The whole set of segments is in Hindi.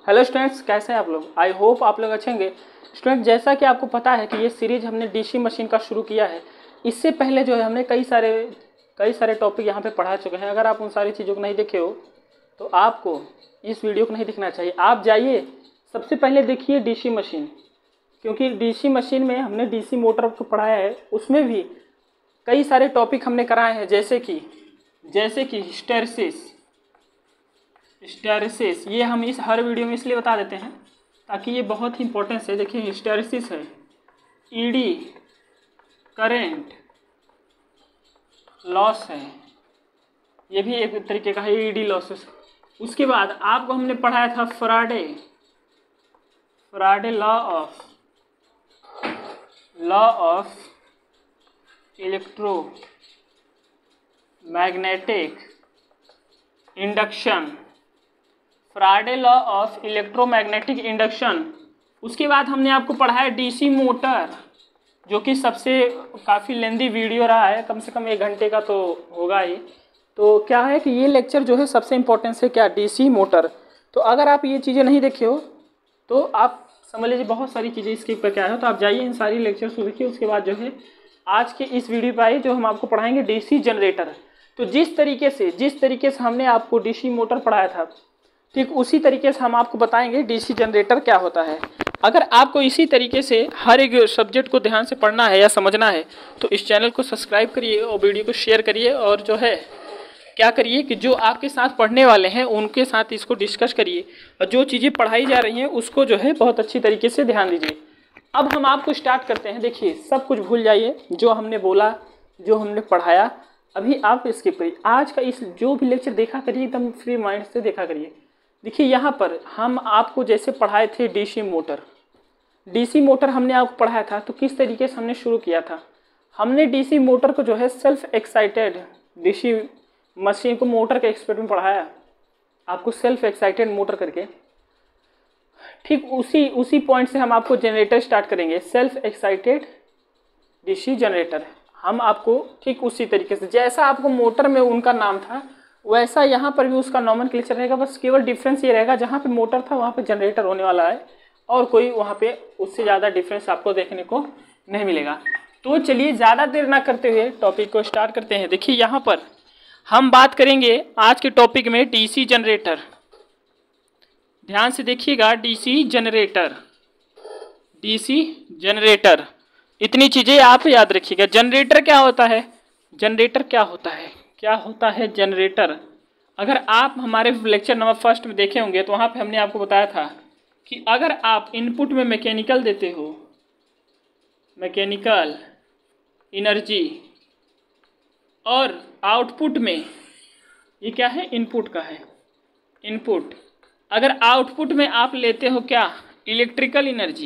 हेलो स्टूडेंट्स, कैसे हैं आप लोग। आई होप आप लोग अच्छे होंगे। स्टूडेंट, जैसा कि आपको पता है कि ये सीरीज हमने डीसी मशीन का शुरू किया है। इससे पहले जो है हमने कई सारे टॉपिक यहाँ पे पढ़ा चुके हैं। अगर आप उन सारी चीज़ों को नहीं देखे हो तो आपको इस वीडियो को नहीं देखना चाहिए। आप जाइए, सबसे पहले देखिए डीसी मशीन, क्योंकि डीसी मशीन में हमने डीसी मोटर को पढ़ाया है। उसमें भी कई सारे टॉपिक हमने कराए हैं, जैसे कि हिस्टैरिसीस। ये हम इस हर वीडियो में इसलिए बता देते हैं ताकि ये बहुत ही इंपॉर्टेंस है। देखिए, हिस्टैरिसीस है, ईडी करेंट लॉस है, ये भी एक तरीके का है ईडी लॉसेस। उसके बाद आपको हमने पढ़ाया था Faraday law of electromagnetic induction, Faraday law of electromagnetic induction. उसके बाद हमने आपको पढ़ाया डीसी मोटर, जो कि सबसे काफ़ी लेंदी वीडियो रहा है, कम से कम 1 घंटे का तो होगा ही। तो क्या है कि ये लेक्चर जो है सबसे इम्पोर्टेंस है, क्या, डीसी मोटर। तो अगर आप ये चीज़ें नहीं देखे हो तो आप समझ लीजिए बहुत सारी चीज़ें इसके ऊपर क्या है। तो आप जाइए इन सारी लेक्चर्स को देखिए। उसके बाद जो है आज के इस वीडियो पर आइए, जो हम आपको पढ़ाएंगे डीसी जनरेटर। तो जिस तरीके से हमने आपको डीसी मोटर पढ़ाया था, ठीक उसी तरीके से हम आपको बताएंगे डीसी जनरेटर क्या होता है। अगर आपको इसी तरीके से हर एक सब्जेक्ट को ध्यान से पढ़ना है या समझना है तो इस चैनल को सब्सक्राइब करिए और वीडियो को शेयर करिए, और जो है क्या करिए कि जो आपके साथ पढ़ने वाले हैं उनके साथ इसको डिस्कस करिए, और जो चीज़ें पढ़ाई जा रही हैं उसको जो है बहुत अच्छी तरीके से ध्यान दीजिए। अब हम आपको स्टार्ट करते हैं। देखिए, सब कुछ भूल जाइए जो हमने बोला, जो हमने पढ़ाया। अभी आप इसके पर आज का इस जो भी लेक्चर देखा करिए, एकदम फ्री माइंड से देखा करिए। देखिए, यहाँ पर हम आपको जैसे पढ़ाए थे डीसी मोटर हमने आपको पढ़ाया था। तो किस तरीके से हमने शुरू किया था, हमने डीसी मोटर को जो है सेल्फ एक्साइटेड डीसी मशीन को मोटर के एक्सपेरिमेंट में पढ़ाया आपको, सेल्फ एक्साइटेड मोटर करके। ठीक उसी पॉइंट से हम आपको जनरेटर स्टार्ट करेंगे, सेल्फ एक्साइटेड डीसी जनरेटर। हम आपको ठीक उसी तरीके से, जैसा आपको मोटर में उनका नाम था वैसा यहाँ पर भी उसका नॉमेनक्लेचर रहेगा। बस केवल डिफरेंस ये रहेगा, जहाँ पे मोटर था वहाँ पे जनरेटर होने वाला है, और कोई वहाँ पे उससे ज़्यादा डिफरेंस आपको देखने को नहीं मिलेगा। तो चलिए ज़्यादा देर ना करते हुए टॉपिक को स्टार्ट करते हैं। देखिए, यहाँ पर हम बात करेंगे आज के टॉपिक में डीसी जनरेटर। ध्यान से देखिएगा, डीसी जनरेटर, इतनी चीज़ें आप याद रखिएगा। जनरेटर क्या होता है, जनरेटर। अगर आप हमारे लेक्चर नंबर 1 में देखे होंगे तो वहाँ पे हमने आपको बताया था कि अगर आप इनपुट में मैकेनिकल देते हो, मैकेनिकल एनर्जी, और आउटपुट में ये क्या है, इनपुट का है, इनपुट। अगर आउटपुट में आप लेते हो क्या, इलेक्ट्रिकल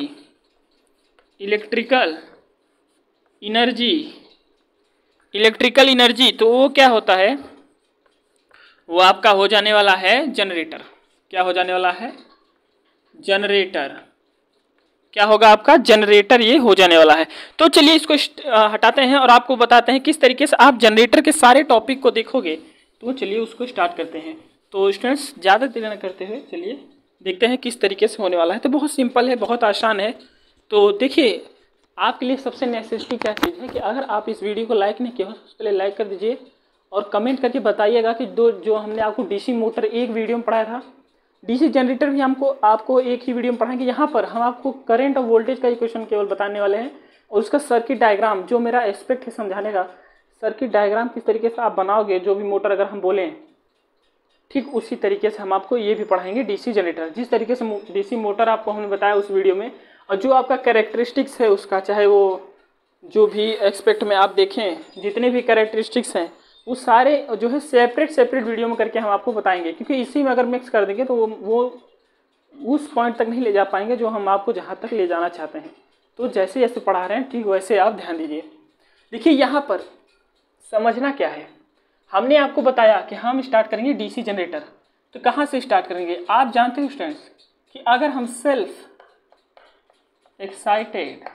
एनर्जी, तो वो क्या होता है, वो आपका हो जाने वाला है जनरेटर। क्या हो जाने वाला है, जनरेटर। क्या होगा आपका, जनरेटर ये हो जाने वाला है। तो चलिए इसको हटाते हैं और आपको बताते हैं किस तरीके से आप जनरेटर के सारे टॉपिक को देखोगे। तो चलिए उसको स्टार्ट करते हैं। तो स्टूडेंट्स, ज़्यादा देर न करते हुए चलिए देखते हैं किस तरीके से होने वाला है। तो बहुत सिंपल है, बहुत आसान है। तो देखिए, आपके लिए सबसे नेसेसिटी क्या चीज़ है कि अगर आप इस वीडियो को लाइक नहीं किया हो सबसे पहले लाइक कर दीजिए, और कमेंट करके बताइएगा कि जो हमने आपको डीसी मोटर एक वीडियो में पढ़ाया था, डीसी जनरेटर भी आपको एक ही वीडियो में पढ़ाएंगे। यहाँ पर हम आपको करंट और वोल्टेज का इक्वेशन केवल बताने वाले हैं, और उसका सर्किट डायग्राम, जो मेरा एस्पेक्ट है समझाने का, सर्किट डायग्राम किस तरीके से आप बनाओगे, जो भी मोटर अगर हम बोलें, ठीक उसी तरीके से हम आपको ये भी पढ़ाएंगे डीसी जनरेटर। जिस तरीके से डीसी मोटर आपको हमने बताया उस वीडियो में, और जो आपका कैरेक्टरिस्टिक्स है उसका, चाहे वो जो भी एस्पेक्ट में आप देखें, जितने भी कैरेक्टरिस्टिक्स हैं वो सारे जो है सेपरेट वीडियो में करके हम आपको बताएंगे। क्योंकि इसी में अगर मिक्स कर देंगे तो वो उस पॉइंट तक नहीं ले जा पाएंगे जो हम आपको जहाँ तक ले जाना चाहते हैं। तो जैसे जैसे पढ़ा रहे हैं ठीक वैसे आप ध्यान दीजिए। देखिए, यहाँ पर समझना क्या है, हमने आपको बताया कि हम स्टार्ट करेंगे डीसी जनरेटर। तो कहाँ से स्टार्ट करेंगे, आप जानते हो स्टूडेंट्स कि अगर हम सेल्फ एक्साइटेड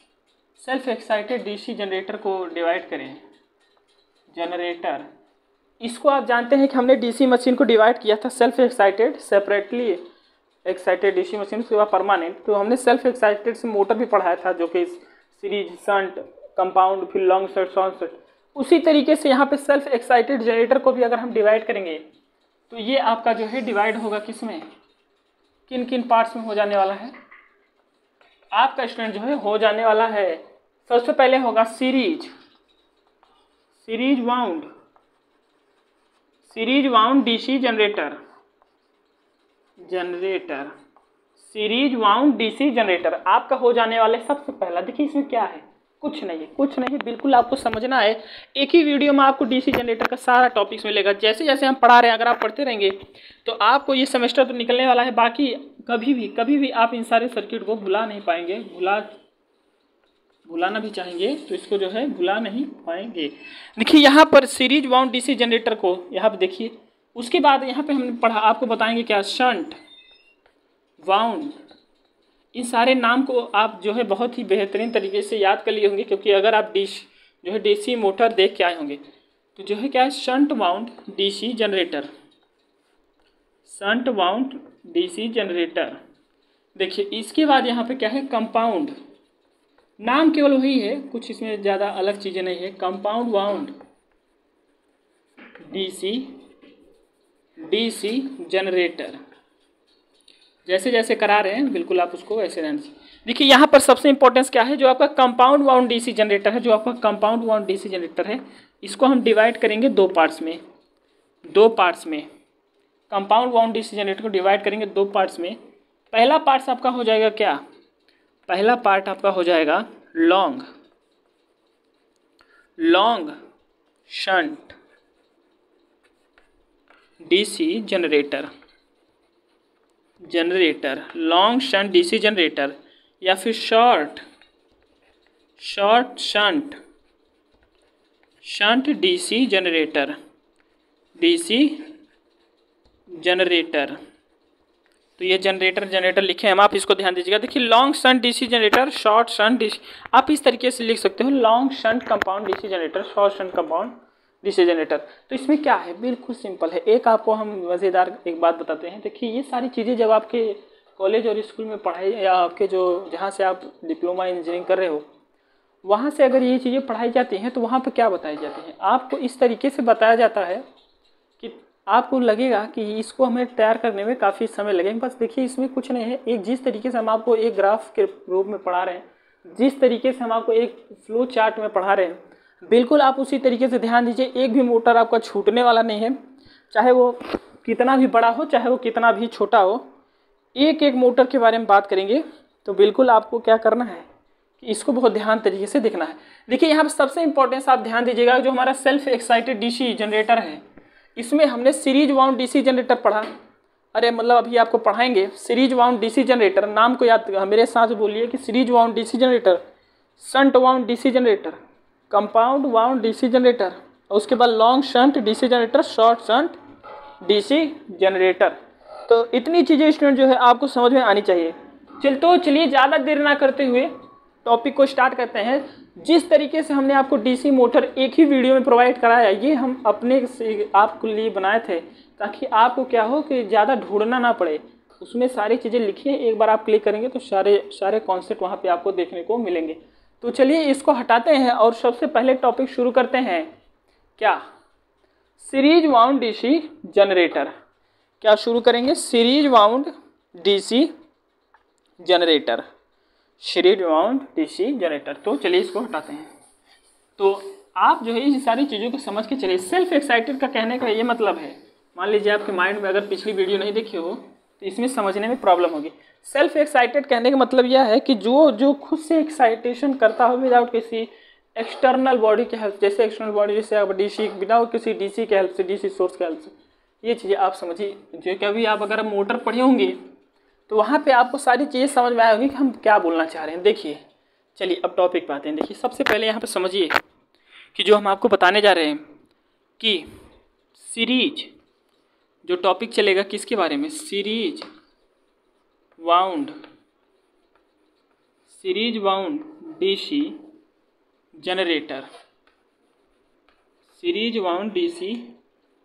डीसी जनरेटर को डिवाइड करें, जनरेटर इसको आप जानते हैं कि हमने डीसी मशीन को डिवाइड किया था self excited, separately excited DC machine, उसके बाद परमानेंट। तो हमने सेल्फ एक्साइटेड से मोटर भी पढ़ाया था, जो कि सीरीज, शंट, कंपाउंड, फिर लॉन्ग शंट, शॉर्ट शंट। उसी तरीके से यहाँ पे सेल्फ एक्साइटेड जनरेटर को भी अगर हम डिवाइड करेंगे तो ये आपका जो है डिवाइड होगा किस में, किन किन पार्ट्स में हो जाने वाला है आपका स्टूडेंट जो है हो जाने वाला है। सबसे पहले होगा series wound DC generator, series wound DC generator आपका हो जाने वाला है सबसे पहला। देखिए इसमें क्या है, कुछ नहीं है, बिल्कुल आपको समझना है। एक ही वीडियो में आपको डीसी जनरेटर का सारा टॉपिक्स मिलेगा। जैसे जैसे हम पढ़ा रहे हैं, अगर आप पढ़ते रहेंगे तो आपको ये सेमेस्टर तो निकलने वाला है, बाकी कभी भी आप इन सारे सर्किट को भुला नहीं पाएंगे। भुलाना भी चाहेंगे तो इसको जो है भुला नहीं पाएंगे। देखिए यहाँ पर सीरीज वाउंड डीसी जनरेटर को यहाँ पर देखिए। उसके बाद यहाँ पे हमने पढ़ा, आपको बताएंगे क्या, शंट, वाउंड, इन सारे नाम को आप जो है बहुत ही बेहतरीन तरीके से याद कर लिए होंगे, क्योंकि अगर आप डीसी मोटर देख के आए होंगे तो जो है क्या है, शंट वाउंड डीसी जनरेटर, देखिए इसके बाद यहाँ पे क्या है, कंपाउंड, नाम केवल वही है, कुछ इसमें ज़्यादा अलग चीज़ें नहीं है। कंपाउंड वाउंड डीसी जनरेटर, जैसे जैसे करा रहे हैं बिल्कुल आप उसको वैसे रहने से। देखिए यहाँ पर सबसे इंपॉर्टेंस क्या है, जो आपका कंपाउंड वाउंड डीसी जनरेटर है, इसको हम डिवाइड करेंगे दो पार्ट्स में। कंपाउंड वाउंड डीसी जनरेटर को डिवाइड करेंगे दो पार्ट्स में। पहला पार्ट आपका हो जाएगा क्या, पहला पार्ट आपका हो जाएगा long shunt DC generator, long shunt DC generator, या फिर शॉर्ट शंट डीसी जनरेटर। तो ये जनरेटर लिखे हम, आप इसको ध्यान दीजिएगा। देखिए long shunt DC generator, short shunt DC, आप इस तरीके से लिख सकते हो, long shunt compound DC generator, short shunt compound DC generator. तो इसमें क्या है, बिल्कुल सिंपल है। एक आपको हम मज़ेदार एक बात बताते हैं। देखिए ये सारी चीज़ें जब आपके कॉलेज और स्कूल में पढ़ाई, या आपके जो जहाँ से आप डिप्लोमा इंजीनियरिंग कर रहे हो, वहाँ से अगर ये चीज़ें पढ़ाई जाती हैं तो वहाँ पर क्या बताई जाती हैं, आपको इस तरीके से बताया जाता है कि आपको लगेगा कि इसको हमें तैयार करने में काफ़ी समय लगेगा। बस देखिए इसमें कुछ नहीं है, एक जिस तरीके से हम आपको एक ग्राफ के रूप में पढ़ा रहे हैं, जिस तरीके से हम आपको एक फ्लो चार्ट में पढ़ा रहे हैं, बिल्कुल आप उसी तरीके से ध्यान दीजिए। एक भी मोटर आपका छूटने वाला नहीं है, चाहे वो कितना भी बड़ा हो, चाहे वो कितना भी छोटा हो। एक एक मोटर के बारे में बात करेंगे तो बिल्कुल आपको क्या करना है कि इसको बहुत ध्यान तरीके से देखना है। देखिए यहाँ पर सबसे इंपॉर्टेंस आप ध्यान दीजिएगा, जो हमारा सेल्फ एक्साइटेड डीसी जनरेटर है, इसमें हमने सीरीज वाउंड डीसी जनरेटर पढ़ा। अरे मतलब अभी आपको पढ़ाएंगे सीरीज वाउंड डीसी जनरेटर, नाम को याद मेरे साथ बोलिए कि series wound DC generator, shunt wound DC generator, compound wound DC generator, और उसके बाद long shunt DC generator, short shunt DC generator. तो इतनी चीज़ें स्टूडेंट जो है आपको समझ में आनी चाहिए। चलिए ज़्यादा देर ना करते हुए टॉपिक को स्टार्ट करते हैं। जिस तरीके से हमने आपको डीसी मोटर एक ही वीडियो में प्रोवाइड कराया, ये हम अपने आपके लिए बनाए थे ताकि आपको क्या हो कि ज़्यादा ढूंढना ना पड़े। उसमें सारी चीज़ें लिखी हैं, एक बार आप क्लिक करेंगे तो सारे कॉन्सेप्ट वहाँ पे आपको देखने को मिलेंगे। तो चलिए इसको हटाते हैं और सबसे पहले टॉपिक शुरू करते हैं। क्या, सीरीज वाउंड डीसी जनरेटर। क्या शुरू करेंगे, series wound DC generator, series wound DC generator. तो चलिए इसको हटाते हैं। तो आप जो है इन सारी चीज़ों को समझ के चलिए। सेल्फ एक्साइटेड का कहने का ये मतलब है, मान लीजिए आपके माइंड में अगर पिछली वीडियो नहीं देखी हो तो इसमें समझने में प्रॉब्लम होगी। सेल्फ एक्साइटेड कहने का मतलब यह है कि जो खुद से एक्साइटेशन करता हो विदाउट किसी एक्सटर्नल बॉडी के हेल्प, जैसे एक्सटर्नल बॉडी जैसे आप डीसी, विदाउट किसी डीसी के हेल्प से, डीसी सोर्स के हेल्प से। ये चीज़ें आप समझिए। जो कभी आप अगर मोटर पढ़े होंगे तो वहाँ पे आपको सारी चीज़ें समझ में आएगी कि हम क्या बोलना चाह रहे हैं। देखिए चलिए अब टॉपिक पे आते हैं। देखिए सबसे पहले यहाँ पे समझिए कि जो हम आपको बताने जा रहे हैं कि सीरीज, जो टॉपिक चलेगा किसके बारे में, series wound DC generator, series wound DC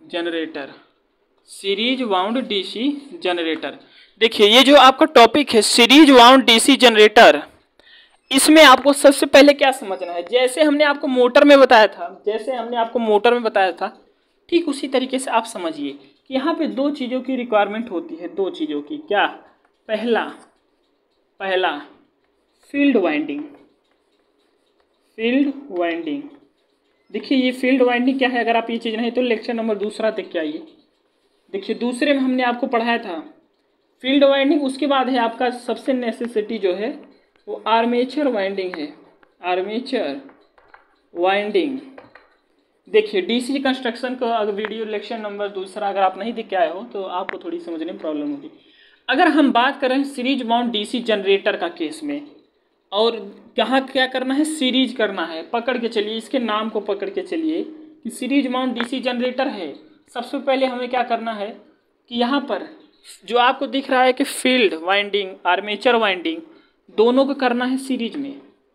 generator, series wound DC generator. देखिए ये जो आपका टॉपिक है सीरीज वाउंड डीसी जनरेटर, इसमें आपको सबसे पहले क्या समझना है, जैसे हमने आपको मोटर में बताया था, ठीक उसी तरीके से आप समझिए कि यहाँ पे दो चीज़ों की रिक्वायरमेंट होती है, दो चीज़ों की। क्या? पहला फील्ड वाइंडिंग। देखिए ये फील्ड वाइंडिंग क्या है, अगर आप ये चीज़ नहीं तो लेक्चर नंबर 2 देख के आइए। देखिए दूसरे में हमने आपको पढ़ाया था फील्ड वाइंडिंग, उसके बाद है आपका सबसे नेसेसिटी जो है वो आर्मेचर वाइंडिंग है, आर्मेचर वाइंडिंग। देखिए डीसी कंस्ट्रक्शन का अगर वीडियो लेक्चर नंबर 2 अगर आप नहीं देख के आए हो तो आपको थोड़ी समझने में प्रॉब्लम होगी। अगर हम बात करें सीरीज वाउंड डीसी जनरेटर का केस में, और कहाँ क्या करना है, सीरीज करना है, पकड़ के चलिए, इसके नाम को पकड़ के चलिए कि सीरीज वाउंड डीसी जनरेटर है। सबसे पहले हमें क्या करना है कि यहाँ पर जो आपको दिख रहा है कि फील्ड वाइंडिंग, आर्मेचर वाइंडिंग, दोनों को करना है सीरीज में,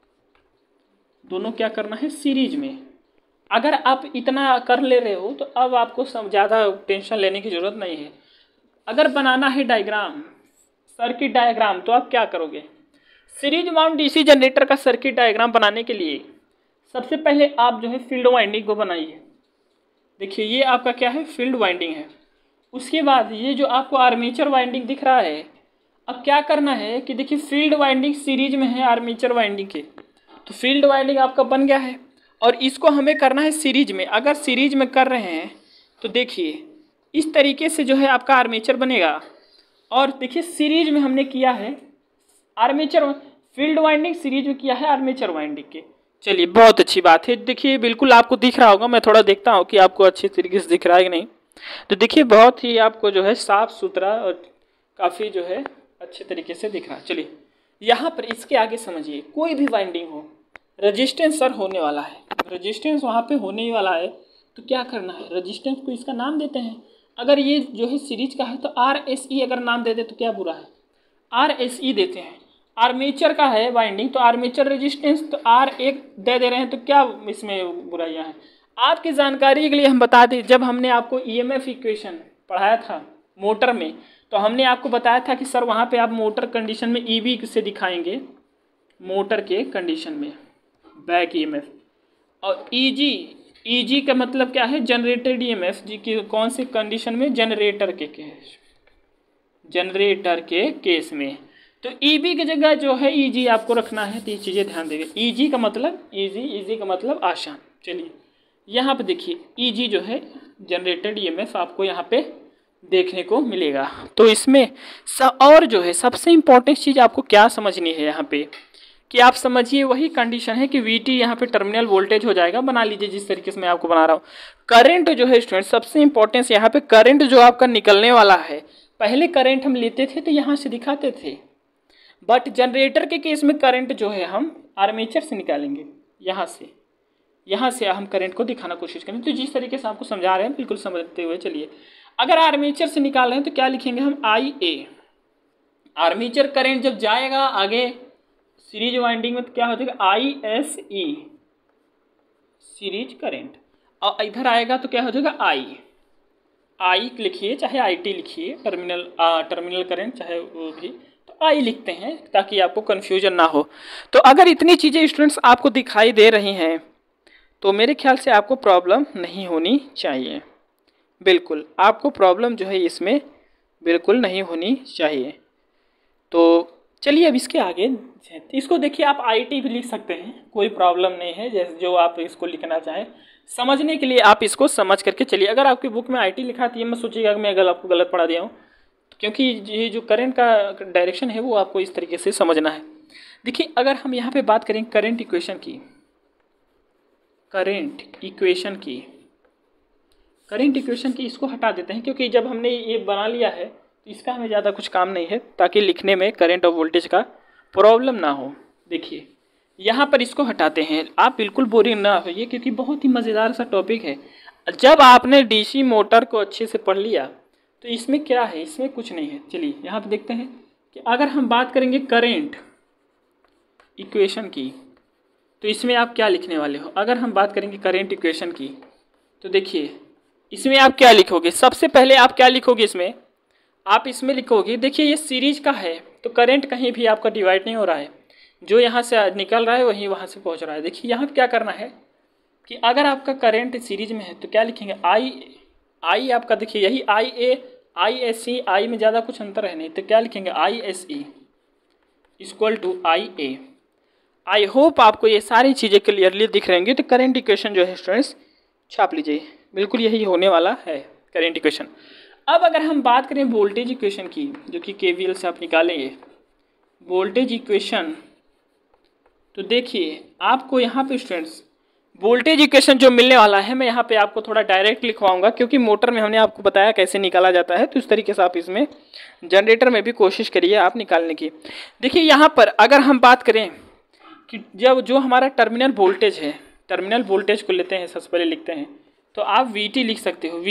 दोनों क्या करना है सीरीज में। अगर आप इतना कर ले रहे हो तो अब आपको ज़्यादा टेंशन लेने की ज़रूरत नहीं है। अगर बनाना है डायग्राम, सर्किट डायग्राम, तो आप क्या करोगे, सीरीज वाउंड डीसी जनरेटर का सर्किट डायग्राम बनाने के लिए सबसे पहले आप जो है फील्ड वाइंडिंग को बनाइए। देखिए ये आपका क्या है, फील्ड वाइंडिंग है। उसके बाद ये जो आपको आर्मेचर वाइंडिंग दिख रहा है, अब क्या करना है कि देखिए फील्ड वाइंडिंग सीरीज में है आर्मेचर वाइंडिंग के, तो फील्ड वाइंडिंग आपका बन गया है और इसको हमें करना है सीरीज में। अगर सीरीज में कर रहे हैं तो देखिए इस तरीके से जो है आपका आर्मेचर बनेगा, और देखिए सीरीज में हमने किया है आर्मेचर, फील्ड वाइंडिंग सीरीज में किया है आर्मेचर वाइंडिंग के। चलिए बहुत अच्छी बात है। देखिए बिल्कुल आपको दिख रहा होगा, मैं थोड़ा देखता हूँ कि आपको अच्छी तरीके से दिख रहा है कि नहीं। तो देखिए बहुत ही आपको जो है साफ सुथरा और काफ़ी जो है अच्छे तरीके से दिख रहा है। चलिए यहाँ पर इसके आगे समझिए, कोई भी वाइंडिंग हो, रजिस्टेंस सर होने वाला है, रजिस्टेंस वहाँ पे होने ही वाला है, तो क्या करना है, रजिस्टेंस को इसका नाम देते हैं। अगर ये जो है सीरीज का है तो RSE अगर नाम दे दे तो क्या बुरा है, RSE देते हैं। आर्मेचर का है वाइंडिंग तो आर्मेचर रेजिस्टेंस तो R1 दे रहे हैं, तो क्या इसमें बुराइयाँ हैं। आपकी जानकारी के लिए हम बता दें, जब हमने आपको EMF इक्वेशन पढ़ाया था मोटर में, तो हमने आपको बताया था कि सर वहाँ पे आप मोटर कंडीशन में EB से दिखाएंगे, मोटर के कंडीशन में बैक EMF, और EG का मतलब क्या है, जनरेटेड EMF जी की कौन से कंडीशन में, जनरेटर के केस में। तो EB की जगह जो है EG आपको रखना है, तो ये चीज़ें ध्यान देंगे। EG का मतलब EG का मतलब आसान। चलिए यहाँ पे देखिए EG जो है जनरेटेड EMF आपको यहाँ पे देखने को मिलेगा। तो इसमें और जो है सबसे इम्पोर्टेंट चीज़ आपको क्या समझनी है यहाँ पे, कि आप समझिए वही कंडीशन है कि VT यहाँ पे टर्मिनल वोल्टेज हो जाएगा। बना लीजिए जिस तरीके से मैं आपको बना रहा हूँ। करंट जो है स्टूडेंट सबसे इम्पोर्टेंस यहाँ पे, करंट जो आपका निकलने वाला है, पहले करंट हम लेते थे तो यहाँ से दिखाते थे, बट जनरेटर के केस में करंट जो है हम आर्मेचर से निकालेंगे, यहाँ से हम करंट को दिखाना कोशिश करें। तो जिस तरीके से आपको समझा रहे हैं बिल्कुल समझते हुए चलिए। अगर आर्मेचर से निकाल रहे हैं तो क्या लिखेंगे हम, IA। आर्मेचर करंट जब जाएगा आगे सीरीज वाइंडिंग में तो क्या हो जाएगा, ISE सीरीज करंट, और इधर आएगा तो क्या हो जाएगा, I लिखिए चाहे IT लिखिए, टर्मिनल करंट चाहे वो भी, तो I लिखते हैं ताकि आपको कन्फ्यूजन ना हो। तो अगर इतनी चीज़ें स्टूडेंट्स आपको दिखाई दे रही हैं तो मेरे ख्याल से आपको प्रॉब्लम नहीं होनी चाहिए, बिल्कुल आपको प्रॉब्लम जो है इसमें बिल्कुल नहीं होनी चाहिए। तो चलिए अब इसके आगे, इसको देखिए आप IT भी लिख सकते हैं, कोई प्रॉब्लम नहीं है, जैसे जो आप इसको लिखना चाहें। समझने के लिए आप इसको समझ करके चलिए। अगर आपकी बुक में IT लिखा है मैं सोचिएगा कि मैं आपको गलत पढ़ा दिया हूँ, क्योंकि ये जो करंट का डायरेक्शन है वो आपको इस तरीके से समझना है। देखिए अगर हम यहाँ पे बात करें करंट इक्वेशन की, इसको हटा देते हैं, क्योंकि जब हमने ये बना लिया है तो इसका हमें ज़्यादा कुछ काम नहीं है, ताकि लिखने में करंट और वोल्टेज का प्रॉब्लम ना हो। देखिए यहाँ पर इसको हटाते हैं, आप बिल्कुल बोरिंग ना होइए क्योंकि बहुत ही मज़ेदार सा टॉपिक है। जब आपने DC मोटर को अच्छे से पढ़ लिया तो इसमें क्या है, इसमें कुछ नहीं है। चलिए यहाँ पे देखते हैं कि अगर हम बात करेंगे करंट इक्वेशन की, तो इसमें आप क्या लिखने वाले हो। अगर हम बात करेंगे करंट इक्वेशन की तो देखिए इसमें आप क्या लिखोगे, सबसे पहले आप क्या लिखोगे इसमें, आप इसमें लिखोगे, देखिए ये सीरीज का है तो करंट कहीं भी आपका डिवाइड नहीं हो रहा है, जो यहाँ से निकल रहा है वही वहाँ से पहुँच रहा है। देखिए यहाँ पे क्या करना है कि अगर आपका करंट सीरीज में है तो क्या लिखेंगे, आई आपका, देखिए यही आई आई में ज़्यादा कुछ अंतर है नहीं, तो क्या लिखेंगे ISE equal to IA। I hope आपको ये सारी चीज़ें क्लियरली दिख रहेंगी। तो करंट इक्वेशन जो है स्टूडेंट्स छाप लीजिए, बिल्कुल यही होने वाला है करंट इक्वेशन। अब अगर हम बात करें वोल्टेज इक्वेशन की, जो कि KVL से आप निकालेंगे वोल्टेज इक्वेशन, तो देखिए आपको यहाँ पे स्टूडेंट्स वोल्टेज इक्वेशन जो मिलने वाला है, मैं यहाँ पे आपको थोड़ा डायरेक्ट लिखवाऊंगा, क्योंकि मोटर में हमने आपको बताया कैसे निकाला जाता है, तो इस तरीके से आप इसमें जनरेटर में भी कोशिश करिए आप निकालने की। देखिए यहाँ पर अगर हम बात करें कि जब जो हमारा टर्मिनल वोल्टेज है, टर्मिनल वोल्टेज को लेते हैं, सबसे पहले लिखते हैं, तो आप VT लिख सकते हो,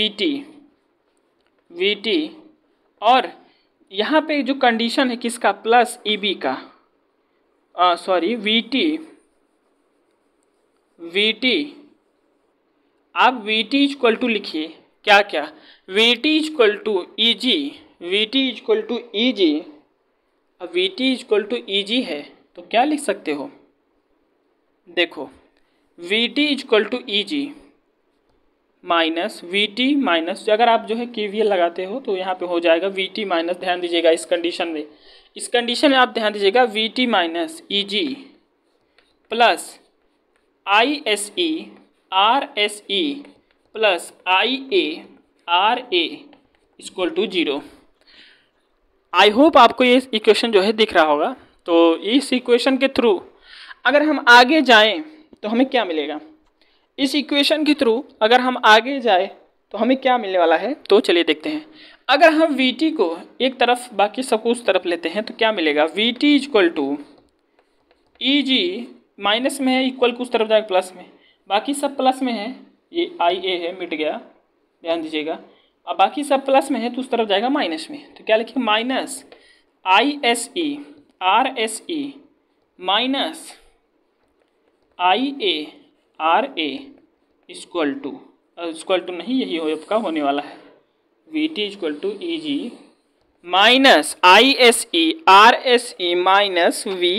VT, और यहाँ पे जो कंडीशन है किसका, प्लस EB का, सॉरी VT, आप VT इक्वल टू लिखिए क्या क्या, VT इक्वल टू EG, अब VT इक्वल टू EG है तो क्या लिख सकते हो, देखो VT equal to EG minus VT minus, अगर आप जो है KVL लगाते हो तो यहाँ पे हो जाएगा VT माइनस, ध्यान दीजिएगा इस कंडीशन में, आप ध्यान दीजिएगा VT minus EG plus ISE RSE plus IA RA equal to 0। I hope आपको ये इक्वेशन जो है दिख रहा होगा। तो इस इक्वेशन के थ्रू अगर हम आगे जाएं तो हमें क्या मिलेगा, इस इक्वेशन के थ्रू अगर हम आगे जाएं तो हमें क्या मिलने वाला है, तो चलिए देखते हैं। अगर हम VT को एक तरफ बाकी सबको उस तरफ लेते हैं तो क्या मिलेगा, VT equal to EG minus में है, इक्वल को उस तरफ जाएगा प्लस में, बाकी सब प्लस में है, ये IA है मिट गया, ध्यान दीजिएगा, अब बाकी सब प्लस में है तो उस तरफ जाएगा माइनस में, तो क्या लिखेंगे minus ISE RSE minus IA RA equal to नहीं, यही हो आपका होने वाला है, VT equal to EG minus ISE RSE minus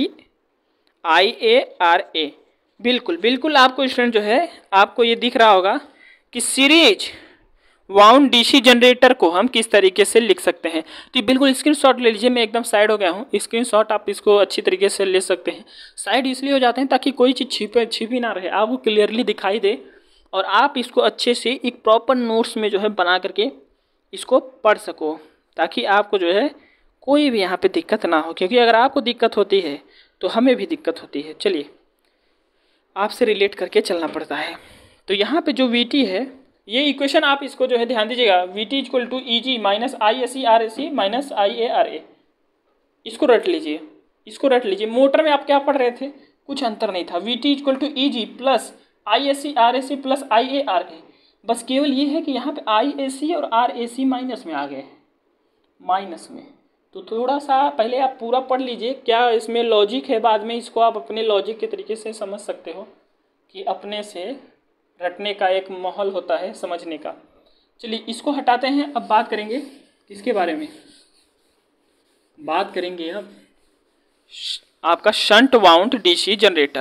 IA RA। बिल्कुल आपको स्टूडेंट जो है आपको ये दिख रहा होगा कि सीरीज वाउंड DC जनरेटर को हम किस तरीके से लिख सकते हैं। तो बिल्कुल स्क्रीनशॉट ले लीजिए, मैं एकदम साइड हो गया हूँ, स्क्रीनशॉट आप इसको अच्छी तरीके से ले सकते हैं। साइड इसलिए हो जाते हैं ताकि कोई चीज़ छिपी ना रहे, आपको क्लियरली दिखाई दे और आप इसको अच्छे से एक प्रॉपर नोट्स में जो है बना करके इसको पढ़ सको, ताकि आपको जो है कोई भी यहाँ पे दिक्कत ना हो, क्योंकि अगर आपको दिक्कत होती है तो हमें भी दिक्कत होती है। चलिए आपसे रिलेट करके चलना पड़ता है। तो यहाँ पे जो VT है, ये इक्वेशन आप इसको जो है ध्यान दीजिएगा, VT equal to EG minus ISE RSE minus IA RA, इसको रट लीजिए। मोटर में आप क्या पढ़ रहे थे, कुछ अंतर नहीं था, VT equal to EG plus ISE RSE plus IA RA, बस केवल ये है कि यहाँ पे ISE और RAC माइनस में आ गए, माइनस में। तो थोड़ा सा पहले आप पूरा पढ़ लीजिए, क्या इसमें लॉजिक है, बाद में इसको आप अपने लॉजिक के तरीके से समझ सकते हो कि अपने से रटने का एक माहौल होता है समझने का। चलिए इसको हटाते हैं, अब बात करेंगे किसके बारे में, बात करेंगे अब आपका शंट वाउंड DC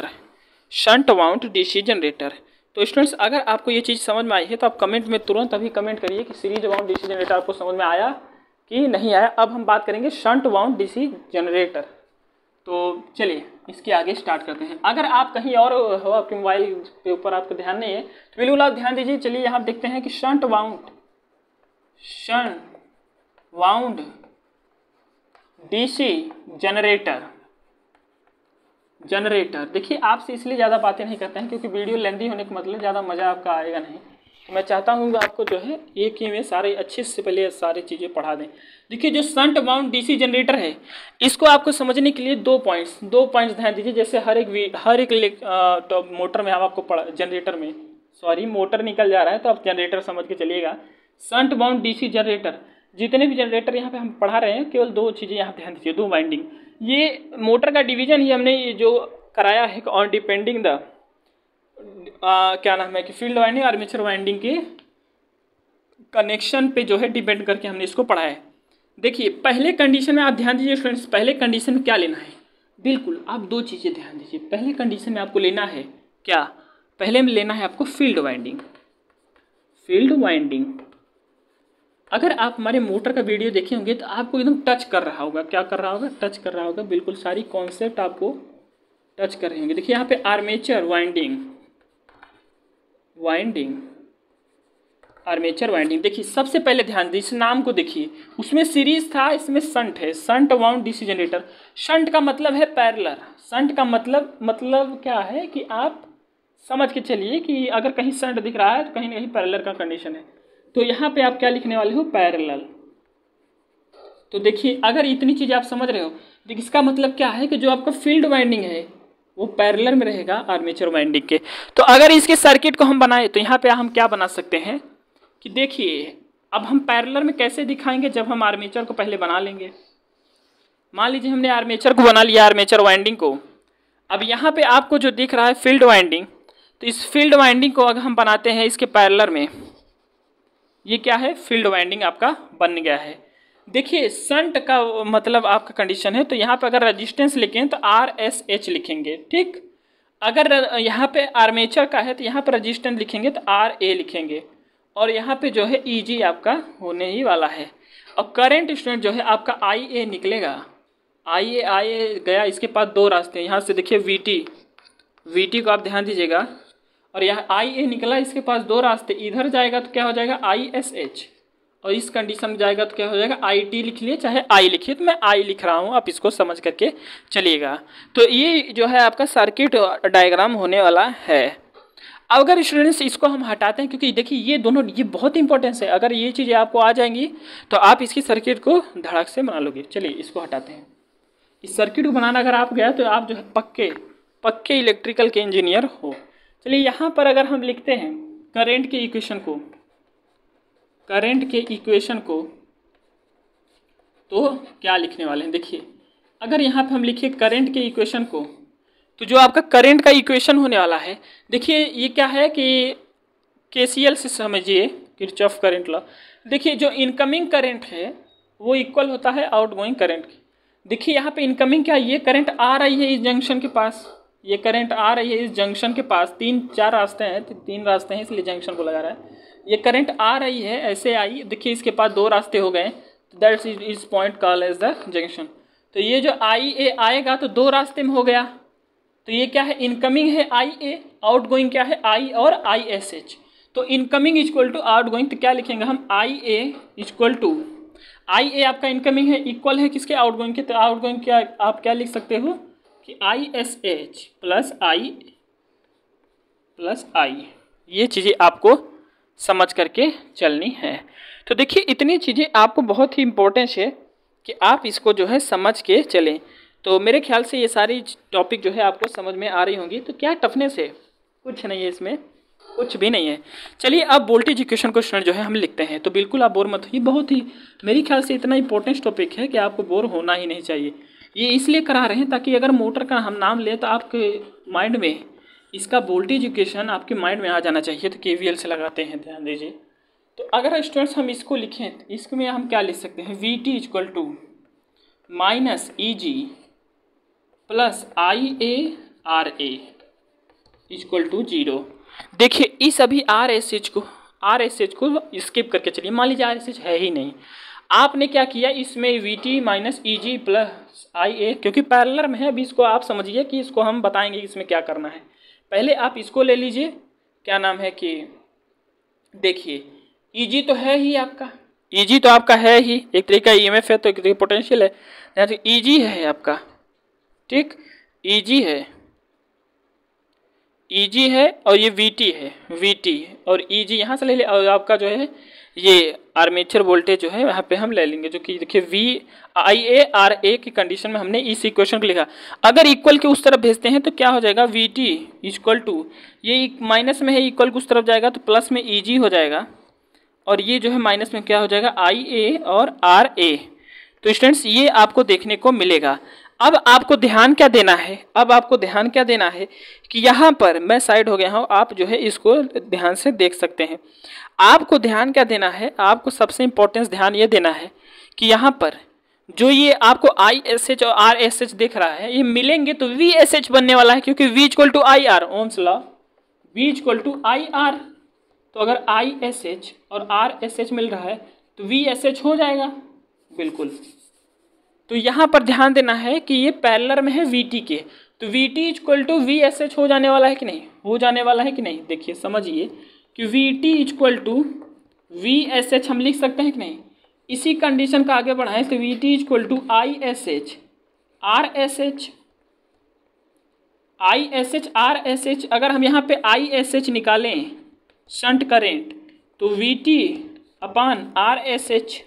जनरेटर। तो स्टूडेंट्स अगर आपको ये चीज़ समझ में आई है तो आप कमेंट में तुरंत अभी कमेंट करिए कि सीरीज वाउंड DC जनरेटर आपको समझ में आया कि नहीं आया। अब हम बात करेंगे शंट वाउंड DC जनरेटर। तो चलिए इसके आगे स्टार्ट करते हैं। अगर आप कहीं और हो, आपके मोबाइल के ऊपर आपका ध्यान नहीं है तो बिल्कुल आप ध्यान दीजिए। चलिए यहाँ देखते हैं कि शंट वाउंड DC जनरेटर। देखिए आपसे इसलिए ज़्यादा बातें नहीं करते हैं क्योंकि वीडियो लेंदी होने का मतलब ज़्यादा मज़ा आपका आएगा नहीं। तो मैं चाहता हूँ कि आपको जो है एक ही में सारे अच्छे से पहले सारी चीज़ें पढ़ा दें। देखिए जो शंट वाउंड DC जनरेटर है, इसको आपको समझने के लिए दो पॉइंट्स ध्यान दीजिए। जैसे हर एक मोटर में हम आपको जनरेटर में मोटर निकल जा रहा है तो आप जनरेटर समझ के चलिएगा। शंट वाउंड DC जनरेटर, जितने भी जनरेटर यहाँ पे हम पढ़ा रहे हैं केवल दो चीज़ें यहाँ ध्यान दीजिए, दो वाइंडिंग। ये मोटर का डिवीजन ही हमने जो कराया है ऑन डिपेंडिंग द क्या नाम है कि फील्ड वाइंडिंग आर्मेचर वाइंडिंग के कनेक्शन पे जो है डिपेंड करके हमने इसको पढ़ा है। देखिए पहले कंडीशन में आप ध्यान दीजिए स्टूडेंट्स, पहले कंडीशन में क्या लेना है, बिल्कुल आप दो चीज़ें ध्यान दीजिए। पहले कंडीशन में आपको लेना है क्या, पहले में लेना है आपको फील्ड वाइंडिंग। फील्ड वाइंडिंग अगर आप हमारे मोटर का वीडियो देखे होंगे तो आपको एकदम टच कर रहा होगा, क्या कर रहा होगा, टच कर रहा होगा, बिल्कुल सारी कॉन्सेप्ट आपको टच कर रहे होंगे। देखिए यहाँ पे आर्मेचर वाइंडिंग, आर्मेचर वाइंडिंग। देखिए सबसे पहले ध्यान दीजिए, इस नाम को देखिए, उसमें सीरीज था, इसमें शंट है, shunt wound DC generator. Shunt का मतलब है पैरेलल, शंट का मतलब क्या है कि आप समझ के चलिए कि अगर कहीं शंट दिख रहा है तो कहीं ना कहीं पैरेलल का कंडीशन है। तो यहाँ पे आप क्या लिखने वाले हो, पैरेलल। तो देखिए अगर इतनी चीज़ आप समझ रहे हो, देखिए इसका मतलब क्या है कि जो आपका फील्ड वाइंडिंग है वो पैरेलल में रहेगा आर्मेचर वाइंडिंग के। तो अगर इसके सर्किट को हम बनाए तो यहाँ पे हम क्या बना सकते हैं कि देखिए अब हम पैरेलल में कैसे दिखाएंगे, जब हम आर्मेचर को पहले बना लेंगे। मान लीजिए हमने आर्मेचर को बना लिया, आर्मेचर वाइंडिंग को। अब यहाँ पे आपको जो दिख रहा है फील्ड वाइंडिंग, तो इस फील्ड वाइंडिंग को अगर हम बनाते हैं इसके पैरेलल में, ये क्या है, फील्ड वाइंडिंग आपका बन गया है। देखिए शंट का मतलब आपका कंडीशन है, तो यहाँ पे अगर रेजिस्टेंस लिखें तो RSH लिखेंगे, ठीक। अगर यहाँ पे आर्मेचर का है तो यहाँ पे रेजिस्टेंस लिखेंगे तो RA लिखेंगे, और यहाँ पे जो है EG आपका होने ही वाला है। और करंट स्टूडेंट जो है आपका IA निकलेगा, IA गया, इसके पास दो रास्ते हैं। यहाँ से देखिए VT को आप ध्यान दीजिएगा, और यहाँ IA निकला, इसके पास दो रास्ते, इधर जाएगा तो क्या हो जाएगा ISH, और इस कंडीशन में जाएगा तो क्या हो जाएगा IT लिख लिए चाहे I लिखिए, तो मैं I लिख रहा हूँ, आप इसको समझ करके चलिएगा। तो ये जो है आपका सर्किट डायग्राम होने वाला है। अगर स्टूडेंट्स इसको हम हटाते हैं, क्योंकि देखिए ये दोनों ये बहुत इंपॉर्टेंस है, अगर ये चीज़ें आपको आ जाएंगी तो आप इसकी सर्किट को धड़ाक से बना लोगे। चलिए इसको हटाते हैं। इस सर्किट को बनाना अगर आप गया तो आप जो है पक्के इलेक्ट्रिकल के इंजीनियर हो। चलिए यहाँ पर अगर हम लिखते हैं करंट के इक्वेशन को, तो क्या लिखने वाले हैं, देखिए अगर यहाँ पे हम लिखिए करंट के इक्वेशन को, तो जो आपका करंट का इक्वेशन होने वाला है, देखिए ये क्या है कि KCL से समझिए, किरचॉफ करंट लॉ। देखिए जो इनकमिंग करंट है वो इक्वल होता है आउटगोइंग करंट के। देखिए यहाँ पे इनकमिंग क्या है, ये करंट आ रही है इस जंक्शन के पास, ये करंट आ रही है इस जंक्शन के पास, चार रास्ते हैं, तीन रास्ते हैं इसलिए जंक्शन को लगा रहा है। ये करंट आ रही है, ऐसे आई, देखिए इसके पास दो रास्ते हो गए, that's is point called as the junction. तो ये जो IA आएगा तो दो रास्ते में हो गया, तो ये क्या है, इनकमिंग है IA, आउटगोइंग क्या है I और ISH। तो इनकमिंग इक्वल टू आउटगोइंग, तो क्या लिखेंगे हम, IA इक्वल टू, IA आपका इनकमिंग है, इक्वल है किसके, आउटगोइंग के। तो आउटगोइंग क्या आप क्या लिख सकते हो कि ISH प्लस I, ये चीज़ें आपको समझ करके चलनी है। तो देखिए इतनी चीज़ें आपको बहुत ही इम्पोर्टेंट है कि आप इसको जो है समझ के चलें। तो मेरे ख्याल से ये सारी टॉपिक जो है आपको समझ में आ रही होंगी। तो क्या टफनेस है, कुछ नहीं है इसमें, कुछ भी नहीं है। चलिए अब वोल्टेज इक्वेशन को स्टूडेंट जो है हम लिखते हैं। तो बिल्कुल आप बोर मत होइए, बहुत ही मेरे ख्याल से इतना इंपॉर्टेंट टॉपिक है कि आपको बोर होना ही नहीं चाहिए। ये इसलिए करा रहे हैं ताकि अगर मोटर का हम नाम लें तो आपके माइंड में इसका वोल्टेज इक्वेशन आपके माइंड में आ जाना चाहिए। तो KVL से लगाते हैं, ध्यान दीजिए। तो अगर स्टूडेंट्स हम इसको लिखें तो इसमें हम क्या लिख सकते हैं, VT equal to minus EG plus IARA equal to 0। देखिए इस अभी RSH को स्किप करके चलिए, मान लीजिए RSH है ही नहीं, आपने क्या किया, इसमें VT minus EG plus IA, क्योंकि पैरेलल में है। अभी इसको आप समझिए कि इसको हम बताएंगे इसमें क्या करना है। पहले आप इसको ले लीजिए, क्या नाम है कि देखिए EG तो है ही आपका, EG तो आपका है ही, एक तरीका EMF है तो एक तरीका पोटेंशियल है। यहाँ से EG है आपका, ठीक, EG है और ये VT और EG यहाँ से ले ले, और आपका जो है ये आर्मेचर वोल्टेज जो है यहाँ पे हम ले लेंगे, जो कि देखिए IARA की कंडीशन में हमने इस इक्वेशन को लिखा। अगर इक्वल के उस तरफ भेजते हैं तो क्या हो जाएगा, VT इक्वल टू, ये माइनस में है, इक्वल के उस तरफ जाएगा तो प्लस में EG हो जाएगा, और ये जो है माइनस में क्या हो जाएगा, IA और RA। तो स्टूडेंट्स ये आपको देखने को मिलेगा। अब आपको ध्यान क्या देना है, अब आपको ध्यान क्या देना है कि यहाँ पर मैं साइड हो गया हूँ, आप जो है इसको ध्यान से देख सकते हैं। आपको ध्यान क्या देना है, आपको सबसे इंपॉर्टेंस ध्यान ये देना है कि यहाँ पर जो ये आपको ISH और RSH दिख रहा है, ये मिलेंगे तो VSH बनने वाला है, क्योंकि V equal to IR, Ohm's law, V equal to IR। तो अगर ISH और RSH मिल रहा है तो VSH हो जाएगा, बिल्कुल। तो यहाँ पर ध्यान देना है कि ये पैरेलल में है VT के, तो VT इक्वल टू VSH हो जाने वाला है कि नहीं, हो जाने वाला है कि नहीं। देखिए समझिए कि VT इक्वल टू VSH हम लिख सकते हैं कि नहीं। इसी कंडीशन का आगे बढ़ाएं तो VT equal to ISH RSH। अगर हम यहाँ पे ISH निकालें शंट करेंट तो VT अपान RSH,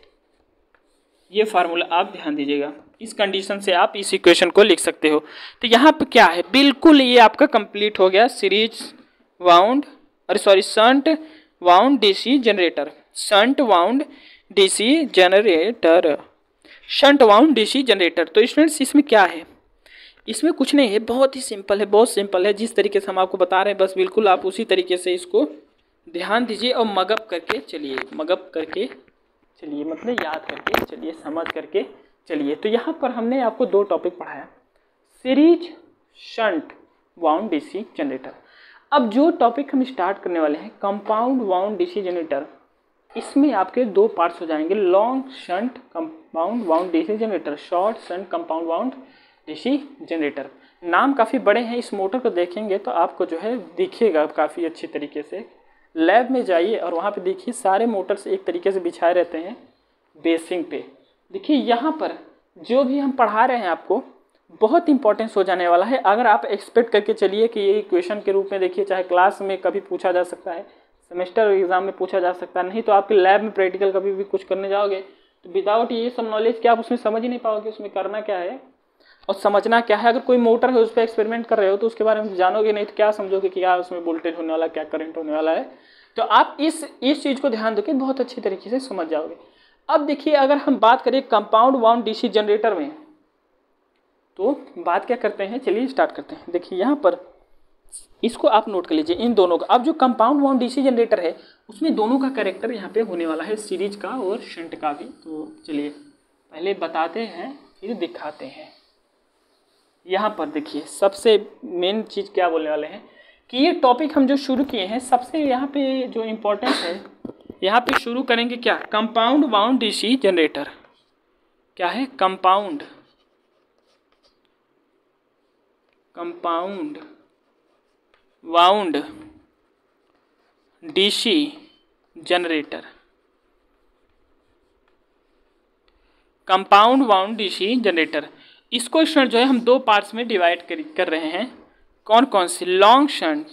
ये फार्मूला आप ध्यान दीजिएगा। इस कंडीशन से आप इस इक्वेशन को लिख सकते हो। तो यहाँ पे क्या है, बिल्कुल ये आपका कंप्लीट हो गया सीरीज वाउंड, अरे sorry shunt wound DC generator, shunt wound DC generator, shunt wound DC generator. तो स्टूडेंट्स इसमें क्या है, इसमें कुछ नहीं है, बहुत ही सिंपल है, बहुत सिंपल है। जिस तरीके से हम आपको बता रहे हैं बस बिल्कुल आप उसी तरीके से इसको ध्यान दीजिए और मगअप करके चलिए, मगअप करके चलिए, मतलब याद करके चलिए, समझ करके चलिए। तो यहाँ पर हमने आपको दो टॉपिक पढ़ाया, series shunt wound DC generator. अब जो टॉपिक हम स्टार्ट करने वाले हैं कंपाउंड वाउंड डीसी जनरेटर, इसमें आपके दो पार्ट्स हो जाएंगे, long shunt compound wound DC generator, short shunt compound wound DC generator. नाम काफ़ी बड़े हैं, इस मोटर को देखेंगे तो आपको जो है दिखेगा काफ़ी अच्छी तरीके से। लैब में जाइए और वहाँ पे देखिए सारे मोटर्स एक तरीके से बिछाए रहते हैं बेसिंग पे। देखिए यहाँ पर जो भी हम पढ़ा रहे हैं आपको बहुत इंपॉर्टेंस हो जाने वाला है। अगर आप एक्सपेक्ट करके चलिए कि ये इक्वेशन के रूप में देखिए, चाहे क्लास में कभी पूछा जा सकता है, सेमेस्टर एग्जाम में पूछा जा सकता है, नहीं तो आपके लैब में प्रैक्टिकल कभी भी कुछ करने जाओगे तो विदाउट ये सब नॉलेज के आप उसमें समझ ही नहीं पाओगे उसमें करना क्या है और समझना क्या है। अगर कोई मोटर है उस पर एक्सपेरिमेंट कर रहे हो तो उसके बारे में जानोगे नहीं तो क्या समझोगे कि क्या उसमें वोल्टेज होने वाला, क्या करंट होने वाला है। तो आप इस चीज़ को ध्यान दोगे बहुत अच्छी तरीके से समझ जाओगे। अब देखिए अगर हम बात करें कंपाउंड वाउंड डीसी जनरेटर में तो बात क्या करते हैं, चलिए स्टार्ट करते हैं। देखिए यहाँ पर इसको आप नोट कर लीजिए इन दोनों का। अब जो कंपाउंड वाउंड डीसी जनरेटर है उसमें दोनों का कैरेक्टर यहाँ पे होने वाला है, सीरीज का और शंट का भी। तो चलिए पहले बताते हैं फिर दिखाते हैं। यहाँ पर देखिए सबसे मेन चीज़ क्या बोलने वाले हैं कि ये टॉपिक हम जो शुरू किए हैं सबसे यहाँ पे जो इम्पोर्टेंट है, यहाँ पे शुरू करेंगे क्या, कंपाउंड वाउंड डीसी जनरेटर। क्या है, compound wound DC generator, compound wound DC generator. इसको स्टूडेंट जो है हम दो पार्ट्स में डिवाइड कर रहे हैं। कौन कौन सी, long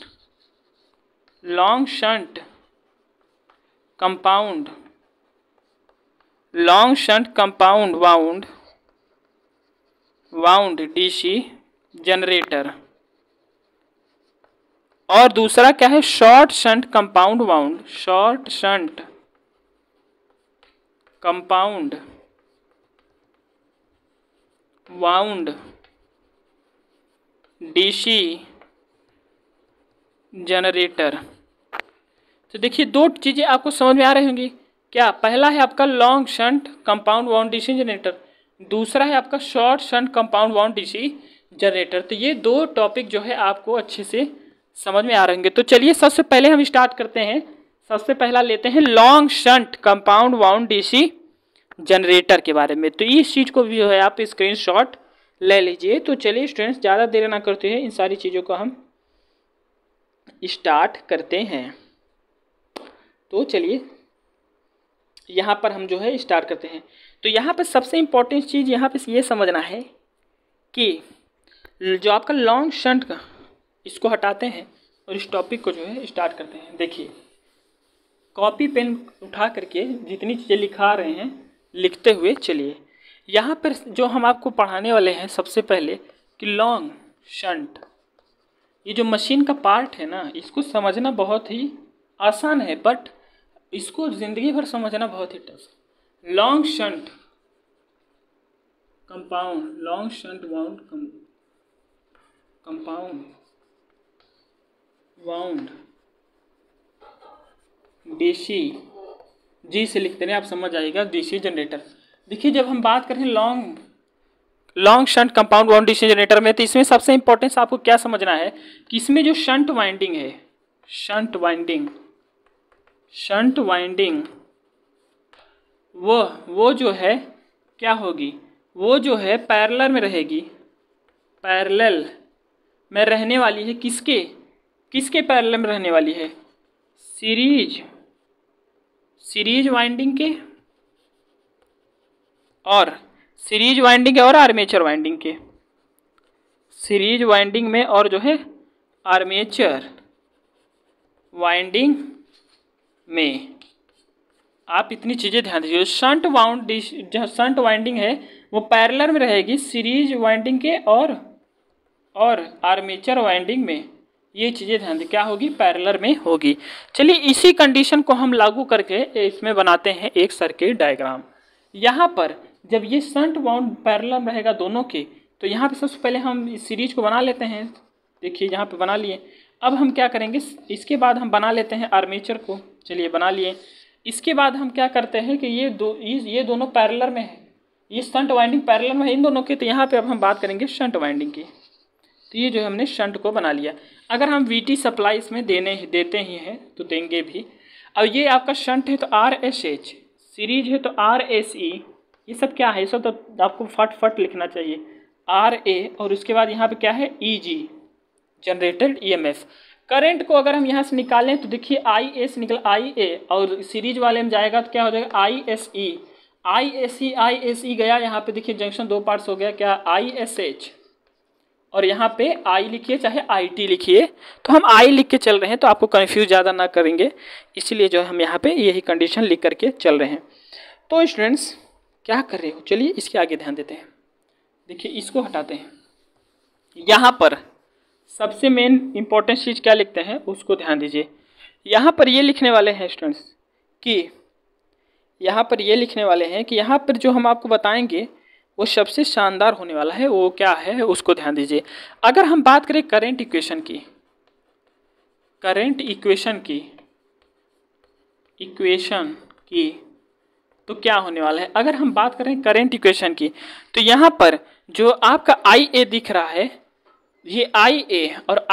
shunt compound, long shunt compound wound DC generator, और दूसरा क्या है, short shunt compound wound, short shunt compound wound DC generator. तो देखिए दो चीज़ें आपको समझ में आ रही होंगी क्या, पहला है आपका long shunt compound wound DC generator, दूसरा है आपका short shunt compound wound DC generator. तो ये दो टॉपिक जो है आपको अच्छे से समझ में आ रहे होंगे। तो चलिए सबसे पहले हम स्टार्ट करते हैं, सबसे पहला लेते हैं long shunt compound wound DC generator के बारे में। तो इस चीज़ को भी जो है आप स्क्रीनशॉट ले लीजिए। तो चलिए स्टूडेंट्स ज़्यादा देर ना करते हैं, इन सारी चीज़ों को हम स्टार्ट करते हैं। तो चलिए यहाँ पर हम जो है स्टार्ट करते हैं। तो यहाँ पर सबसे इम्पोर्टेंट चीज़ यहाँ पे ये समझना है कि जो आपका लॉन्ग शंट का, इसको हटाते हैं और इस टॉपिक को जो है स्टार्ट करते हैं। देखिए कॉपी पेन उठा करके जितनी चीज़ें लिखा रहे हैं लिखते हुए चलिए। यहाँ पर जो हम आपको पढ़ाने वाले हैं सबसे पहले कि लॉन्ग शंट, ये जो मशीन का पार्ट है ना, इसको समझना बहुत ही आसान है बट इसको ज़िंदगी भर समझना बहुत ही tough. Long shunt compound long shunt wound compound wound DC, G से लिखते हैं आप समझ आएगा डीसी जनरेटर। देखिए जब हम बात करें long shunt compound wound DC generator में, तो इसमें सबसे इंपॉर्टेंस आपको क्या समझना है कि इसमें जो शंट वाइंडिंग है, शंट वाइंडिंग वो जो है क्या होगी, वो जो है पैरेलल में रहेगी, पैरेलल में रहने वाली है। किसके पैरेलल में रहने वाली है, सीरीज वाइंडिंग के और आर्मेचर वाइंडिंग के, सीरीज वाइंडिंग में और जो है आर्मेचर वाइंडिंग में। आप इतनी चीज़ें ध्यान दीजिए। शंट वाइंडिंग है वो पैरेलल में रहेगी सीरीज वाइंडिंग के और आर्मेचर वाइंडिंग में। ये चीज़ें ध्यान दें, क्या होगी, पैरेलल में होगी। चलिए इसी कंडीशन को हम लागू करके इसमें बनाते हैं एक सर्किट डायग्राम। यहाँ पर जब ये शंट वाउंड पैरेलल रहेगा दोनों के, तो यहाँ पे सबसे पहले हम इस सीरीज को बना लेते हैं। देखिए यहाँ पे बना लिए। अब हम क्या करेंगे, इसके बाद हम बना लेते हैं आर्मेचर को। चलिए बना लिए। इसके बाद हम क्या करते हैं कि ये दोनों पैरेलल में है, ये शंट वाइंडिंग पैरेलल में है इन दोनों के। तो यहाँ पे अब हम बात करेंगे शंट वाइंडिंग की। तो ये जो है हमने शंट को बना लिया। अगर हम VT सप्लाई इसमें देते ही हैं तो देंगे भी। अब ये आपका शंट है तो RSH, सीरीज है तो RSE, ये सब क्या है, ये सब तो आपको फट लिखना चाहिए, RA। और उसके बाद यहाँ पे क्या है, EG जनरेटेड EMF। करंट को अगर हम यहाँ से निकालें तो देखिए IS निकल IA, और सीरीज वाले में जाएगा तो क्या हो जाएगा ISE गया। यहाँ पे देखिए जंक्शन 2 पार्ट्स हो गया, क्या ISH, और यहाँ पे I लिखिए चाहे IT लिखिए। तो हम I लिख के चल रहे हैं तो आपको कन्फ्यूज ज़्यादा ना करेंगे, इसीलिए जो हम यहाँ पे यही कंडीशन लिख करके चल रहे हैं। तो स्टूडेंट्स क्या कर रहे हो, चलिए इसके आगे ध्यान देते हैं। देखिए इसको हटाते हैं। यहाँ पर सबसे मेन इंपॉर्टेंट चीज़ क्या लिखते हैं उसको ध्यान दीजिए। यहाँ पर ये लिखने वाले हैं स्टूडेंट्स कि यहाँ पर ये लिखने वाले हैं कि यहाँ पर जो हम आपको बताएंगे वो सबसे शानदार होने वाला है। वो क्या है उसको ध्यान दीजिए। अगर हम बात करें करंट इक्वेशन की तो क्या होने वाला है। अगर हम बात करें करंट इक्वेशन की तो यहाँ पर जो आपका IA दिख रहा है, ये IA और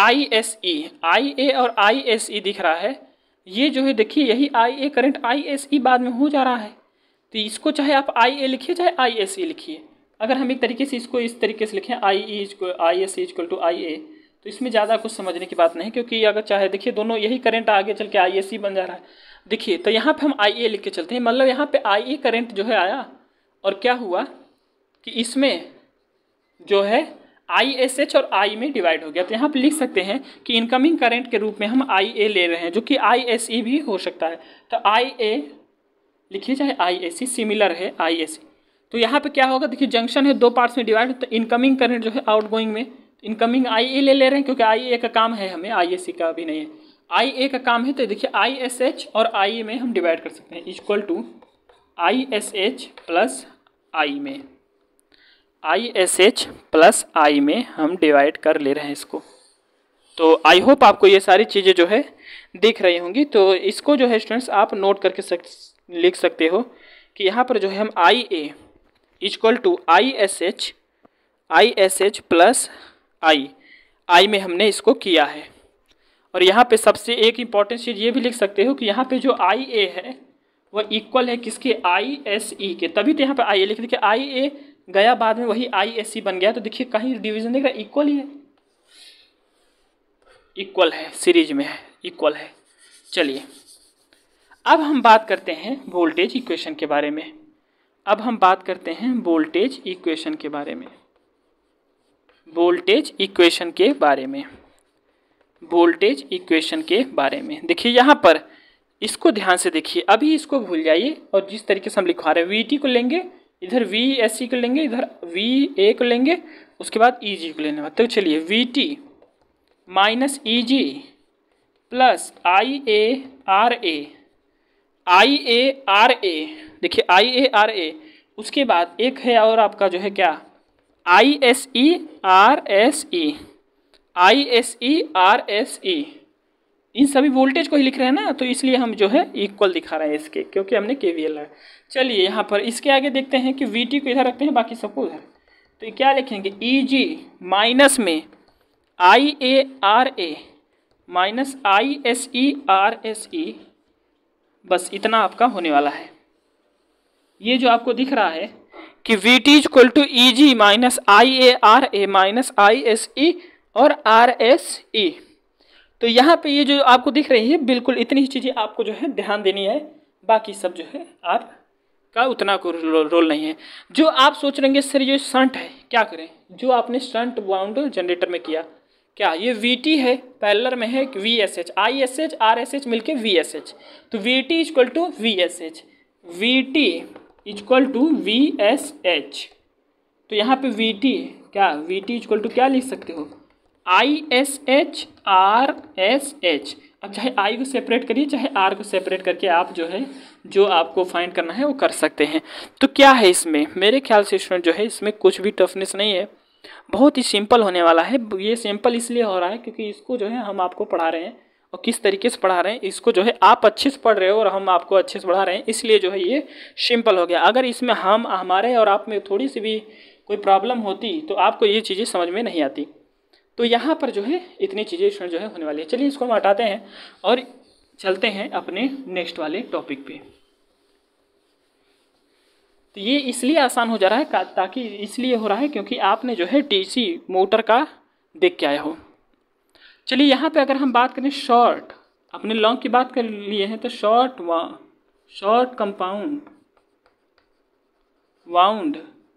ISE दिख रहा है। ये जो है देखिए यही IA करंट ISE बाद में हो जा रहा है। तो इसको चाहे आप IA लिखिए चाहे ISE लिखिए। अगर हम एक तरीके से इसको इस तरीके से लिखें ISE इक्वल टू IA, तो इसमें ज़्यादा कुछ समझने की बात नहीं, क्योंकि अगर चाहे देखिए दोनों यही करंट आगे चल के ISE बन जा रहा है। देखिए तो यहाँ पे हम IA लिख के चलते हैं, मतलब यहाँ पे IA करंट जो है आया और क्या हुआ कि इसमें जो है ISH और I में डिवाइड हो गया। तो यहाँ पे लिख सकते हैं कि इनकमिंग करंट के रूप में हम IA ले रहे हैं, जो कि ISE भी हो सकता है। तो IA लिखिए चाहे ISE, सिमिलर है ISE। तो यहाँ पे क्या होगा, देखिए जंक्शन है 2 पार्ट्स में डिवाइड, तो इनकमिंग करंट जो है आउटगोइंग में इनकमिंग IA ले रहे हैं, क्योंकि IA का काम है, हमें ISE का भी नहीं है, IA का काम है। तो देखिए ISH और I में हम डिवाइड कर सकते हैं, equal to ISH plus I में, ISH प्लस I में हम डिवाइड कर ले रहे हैं इसको। तो आई होप आपको ये सारी चीज़ें जो है दिख रही होंगी। तो इसको जो है स्टूडेंट्स आप नोट करके लिख सकते हो कि यहाँ पर जो है हम IA equal to ISH plus I में हमने इसको किया है। और यहाँ पे सबसे एक इम्पॉर्टेंट चीज़ ये भी लिख सकते हो कि यहाँ पे जो IA है वह इक्वल है किसके, ISE के। तभी तो यहाँ पे IA लिख देखिए, IA गया बाद में वही ISE बन गया। तो देखिए कहीं डिवीजन देख रहा है, इक्वल ही है, इक्वल है, सीरीज में है, इक्वल है। चलिए अब हम बात करते हैं वोल्टेज इक्वेशन के बारे में। वोल्टेज इक्वेशन के बारे में देखिए यहाँ पर, इसको ध्यान से देखिए। अभी इसको भूल जाइए और जिस तरीके से हम लिखवा रहे हैं, VT को लेंगे, इधर VSE को लेंगे, इधर VA को लेंगे, उसके बाद EG को लेने। तो चलिए VT minus EG plus IARA। देखिए IARA उसके बाद एक है और आपका जो है क्या, ISE RSE, ISE RSE, इन सभी वोल्टेज को ही लिख रहे हैं ना, तो इसलिए हम जो है इक्वल दिखा रहे हैं इसके, क्योंकि हमने KVL है। चलिए यहाँ पर इसके आगे देखते हैं कि VT को इधर रखते हैं, बाकी सबको उधर। तो ये क्या लिखेंगे, EG माइनस में IARA माइनस ISE RSE, बस इतना आपका होने वाला है। ये जो आपको दिख रहा है कि VT equal to EG minus IARA minus ISE और RSE, तो यहाँ पे ये जो आपको दिख रही है बिल्कुल इतनी ही चीज़ें आपको जो है ध्यान देनी है, बाकी सब जो है आपका उतना को रोल नहीं है। जो आप सोच रहे हैं सर ये शंट है, क्या करें, जो आपने शंट वाउंड जनरेटर में किया, क्या ये VT है, पैरेलल में है VSH, ISH RSH मिलके VSH, तो VT equal to VSH, VT equal to VSH। तो यहाँ पे VT क्या, VT इक्वल टू क्या लिख सकते हो, ISH RSH। अब चाहे I को सेपरेट करिए चाहे R को सेपरेट करके आप जो है जो आपको फाइंड करना है वो कर सकते हैं। तो क्या है इसमें, मेरे ख्याल से स्टूडेंट जो है इसमें कुछ भी टफनेस नहीं है, बहुत ही सिंपल होने वाला है। ये सिंपल इसलिए हो रहा है क्योंकि इसको जो है हम आपको पढ़ा रहे हैं, और किस तरीके से पढ़ा रहे हैं इसको जो है आप अच्छे से पढ़ रहे हो और हम आपको अच्छे से पढ़ा रहे हैं, इसलिए जो है ये सिंपल हो गया। अगर इसमें हम हमारे और आप में थोड़ी सी भी कोई प्रॉब्लम होती तो आपको ये चीज़ें समझ में नहीं आती। तो यहाँ पर जो है इतनी चीज़ें स्टूडेंट जो है होने वाली है। चलिए इसको हम हटाते हैं और चलते हैं अपने नेक्स्ट वाले टॉपिक पे। तो ये इसलिए आसान हो जा रहा है ताकि इसलिए हो रहा है क्योंकि आपने जो है DC मोटर का देख के आए हो। चलिए यहाँ पे अगर हम बात करें शॉर्ट, अपने लॉन्ग की बात कर लिए हैं, तो short compound wound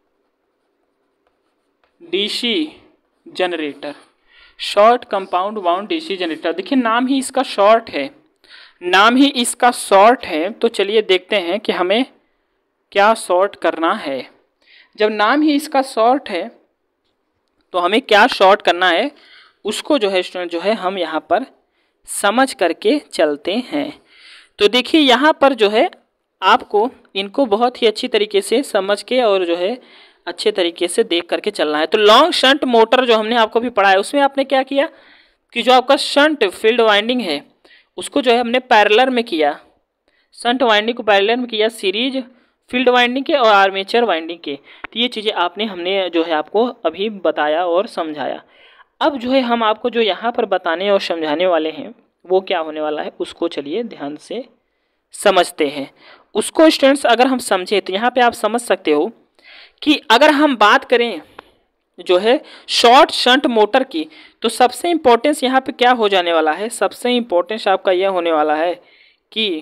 DC generator, short compound wound DC generator. देखिए नाम ही इसका शॉर्ट है, नाम ही इसका शॉर्ट है। तो चलिए देखते हैं कि हमें क्या शॉर्ट करना है। जब नाम ही इसका शॉर्ट है तो हमें क्या शॉर्ट करना है उसको जो है स्टूडेंट जो है हम यहाँ पर समझ करके चलते हैं। तो देखिए यहाँ पर जो है आपको इनको बहुत ही अच्छी तरीके से समझ के और जो है अच्छे तरीके से देख करके चलना है। तो लॉन्ग शंट मोटर जो हमने आपको भी पढ़ा है उसमें आपने क्या किया कि जो आपका शंट फील्ड वाइंडिंग है उसको जो है हमने पैरेलल में किया, शंट वाइंडिंग को पैरेलल में किया सीरीज फील्ड वाइंडिंग के और आर्मेचर वाइंडिंग के। तो ये चीज़ें हमने जो है आपको अभी बताया और समझाया। अब जो है हम आपको जो यहाँ पर बताने और समझाने वाले हैं वो क्या होने वाला है उसको चलिए ध्यान से समझते हैं। उसको स्टूडेंट्स अगर हम समझें तो यहाँ पे आप समझ सकते हो कि अगर हम बात करें जो है शॉर्ट शंट मोटर की, तो सबसे इम्पोर्टेंस यहाँ पे क्या हो जाने वाला है, सबसे इम्पोर्टेंस आपका यह होने वाला है कि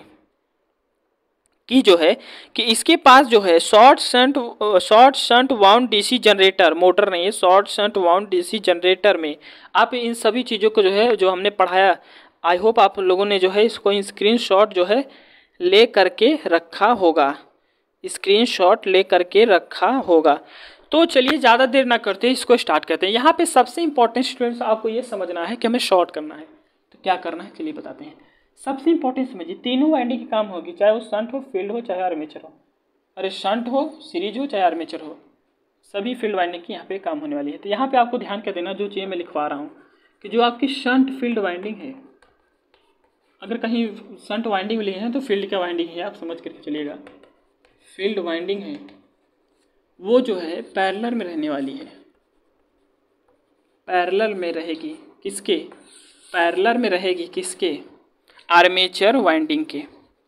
जो है कि इसके पास जो है short shunt wound DC generator, motor नहीं है, short shunt wound DC generator में आप इन सभी चीज़ों को जो है जो हमने पढ़ाया, आई होप आप लोगों ने जो है इसको स्क्रीनशॉट जो है ले करके रखा होगा, स्क्रीनशॉट ले करके रखा होगा। तो चलिए ज़्यादा देर ना करते इसको स्टार्ट करते हैं। यहाँ पे सबसे इंपॉर्टेंट स्टूडेंट्स आपको ये समझना है कि हमें शॉर्ट करना है तो क्या करना है चलिए बताते हैं। सबसे इंपॉर्टेंट समझिए, तीनों वाइंडिंग की काम होगी, चाहे वो शंट हो, फील्ड हो, चाहे आर्मेचर हो। अरे शंट हो, सीरीज हो, चाहे आर्मेचर हो, सभी फील्ड वाइंडिंग की यहाँ पे काम होने वाली है। तो यहाँ पे आपको ध्यान क्या देना, जो चीज़ें मैं लिखवा रहा हूँ कि जो आपकी शंट फील्ड वाइंडिंग है, अगर कहीं शंट वाइंडिंग लिए हैं तो फील्ड का वाइंडिंग है, आप समझ करके चलिएगा। फील्ड वाइंडिंग है वो जो है पैरेलल में रहने वाली है, पैरेलल में रहेगी किसके, पैरेलल में रहेगी किसके, आर्मेचर वाइंडिंग के,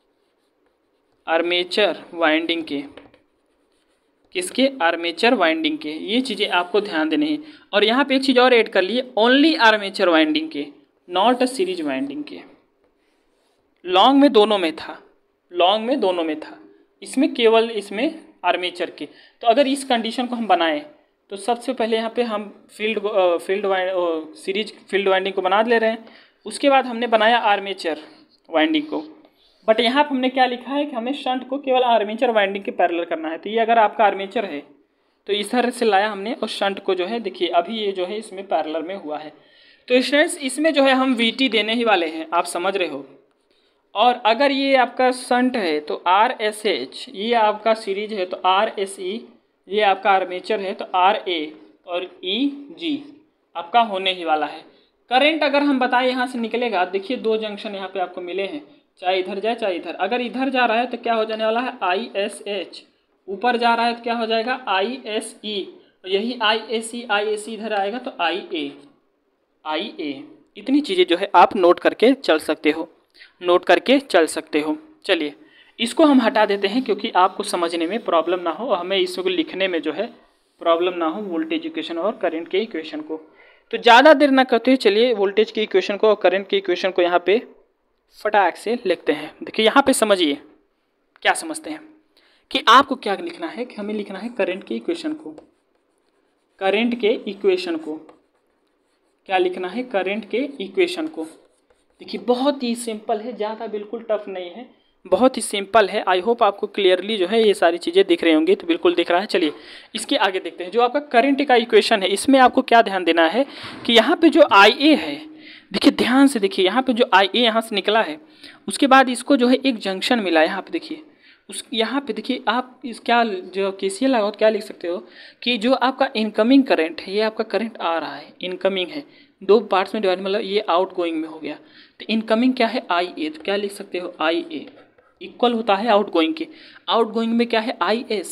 आर्मेचर वाइंडिंग के, किसके, आर्मेचर वाइंडिंग के। ये चीज़ें आपको ध्यान देनी है। और यहाँ पे एक चीज़ और ऐड कर लिए, ओनली आर्मेचर वाइंडिंग के, नॉट अ सीरीज वाइंडिंग के। लॉन्ग में दोनों में था, लॉन्ग में दोनों में था, इसमें केवल इसमें आर्मेचर के। तो अगर इस कंडीशन को हम बनाएं तो सबसे पहले यहाँ पे हम सीरीज फील्ड वाइंडिंग को बना ले रहे हैं, उसके बाद हमने बनाया आर्मेचर वाइंडिंग को। बट यहाँ पर हमने क्या लिखा है कि हमें शंट को केवल आर्मेचर वाइंडिंग के पैरेलल करना है। तो ये अगर आपका आर्मेचर है तो इस तरह से लाया हमने, और शंट को जो है देखिए अभी ये जो है इसमें पैरेलल में हुआ है। तो स्टूडेंट्स इसमें जो है हम VT देने ही वाले हैं, आप समझ रहे हो। और अगर ये आपका शंट है तो RSH, ये आपका सीरीज है तो RSE, ये आपका आर्मेचर है तो RA और EG आपका होने ही वाला है। करंट अगर हम बताएं यहाँ से निकलेगा, देखिए दो जंक्शन यहाँ पे आपको मिले हैं, चाहे इधर जाए चाहे इधर। अगर इधर जा रहा है तो क्या हो जाने वाला है ISH, ऊपर जा रहा है तो क्या हो जाएगा ISE, यही IAC इधर आएगा तो IA। इतनी चीज़ें जो है आप नोट करके चल सकते हो, चलिए इसको हम हटा देते हैं क्योंकि आपको समझने में प्रॉब्लम ना हो और हमें इसको लिखने में जो है प्रॉब्लम ना हो, वोल्टेज इक्वेशन और करंट के इक्वेशन को। तो ज़्यादा देर ना करते हुए चलिए वोल्टेज की इक्वेशन को और करंट की इक्वेशन को यहाँ पे फटाक से लिखते हैं। देखिए यहाँ पे समझिए क्या समझते हैं कि आपको क्या लिखना है, कि हमें लिखना है करंट के इक्वेशन को, क्या लिखना है करंट के इक्वेशन को। देखिए बहुत ही सिंपल है, ज़्यादा बिल्कुल टफ नहीं है, बहुत ही सिंपल है। आई होप आपको क्लियरली जो है ये सारी चीज़ें दिख रही होंगी, तो बिल्कुल दिख रहा है। चलिए इसके आगे देखते हैं। जो आपका करंट का इक्वेशन है इसमें आपको क्या ध्यान देना है कि यहाँ पे जो IA है, देखिए ध्यान से देखिए, यहाँ पे जो IA यहाँ से निकला है, उसके बाद इसको जो है एक जंक्शन मिला है यहाँ पे, देखिए यहाँ पे देखिए आप इस क्या जो KCL लगाओ तो क्या लिख सकते हो कि जो आपका इनकमिंग करंट है, ये आपका करंट आ रहा है, इनकमिंग है, दो पार्ट्स में डिवाइड, मतलब ये आउट गोइंग में हो गया, तो इनकमिंग क्या है IA, तो क्या लिख सकते हो IA इक्वल होता है आउट गोइंग के। आउट गोइंग में क्या है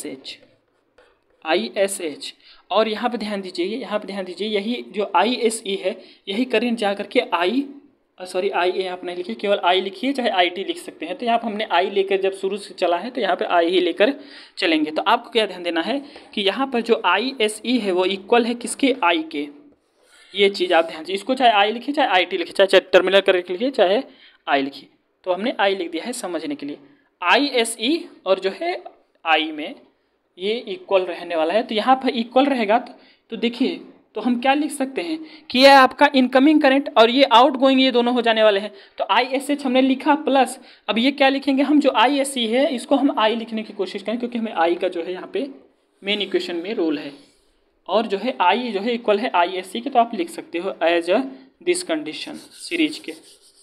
ISH। और यहाँ पे ध्यान दीजिए, यही जो ISE है, यही करंट जा करके IA यहाँ पर नहीं लिखिए, केवल I लिखिए, चाहे IT लिख सकते हैं। तो यहाँ पर हमने I लेकर जब शुरू से चला है तो यहाँ पे I ही लेकर चलेंगे। तो आपको क्या ध्यान देना है कि यहाँ पर जो ISE है वो इक्वल है किसके, I के। ये चीज़ आप ध्यान दीजिए, इसको चाहे I लिखिए चाहे IT लिखिए, चाहे टर्मिनल करके लिखिए चाहे I लिखिए, तो हमने I लिख दिया है समझने के लिए। ISE और जो है I में ये इक्वल रहने वाला है, तो यहाँ पर इक्वल रहेगा तो देखिए, तो हम क्या लिख सकते हैं कि ये आपका इनकमिंग करंट और ये आउट गोइंग, ये दोनों हो जाने वाले हैं। तो ISH हमने लिखा प्लस, अब ये क्या लिखेंगे हम, जो ISE है इसको हम I लिखने की कोशिश करें, क्योंकि हमें I का जो है यहाँ पे मेन इक्वेशन में रोल है, और जो है I जो है इक्वल है ISE के, तो आप लिख सकते हो as a this condition series के।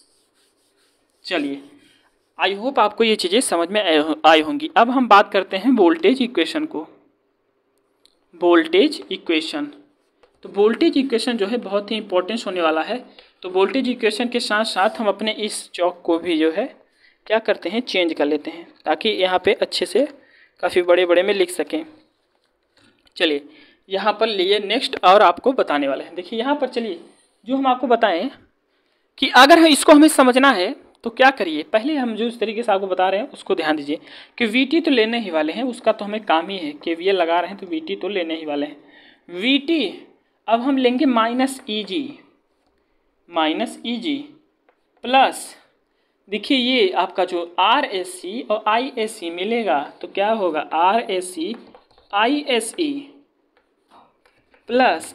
चलिए आई होप आपको ये चीज़ें समझ में आई होंगी। अब हम बात करते हैं वोल्टेज इक्वेशन को, वोल्टेज इक्वेशन। तो वोल्टेज इक्वेशन जो है बहुत ही इंपॉर्टेंस होने वाला है। तो वोल्टेज इक्वेशन के साथ साथ हम अपने इस चौक को भी जो है क्या करते हैं, चेंज कर लेते हैं, ताकि यहाँ पे अच्छे से काफ़ी बड़े बड़े में लिख सकें। चलिए यहाँ पर लिए नेक्स्ट और आपको बताने वाले हैं। देखिए यहाँ पर चलिए जो हम आपको बताएं कि अगर इसको हमें समझना है तो क्या करिए, पहले हम जो इस तरीके से आपको बता रहे हैं उसको ध्यान दीजिए कि VT तो लेने ही वाले हैं, उसका तो हमें काम ही है, KVL लगा रहे हैं तो VT तो लेने ही वाले हैं। VT अब हम लेंगे माइनस EG प्लस, देखिए ये आपका जो RSC और ISC मिलेगा तो क्या होगा RSC ISE plus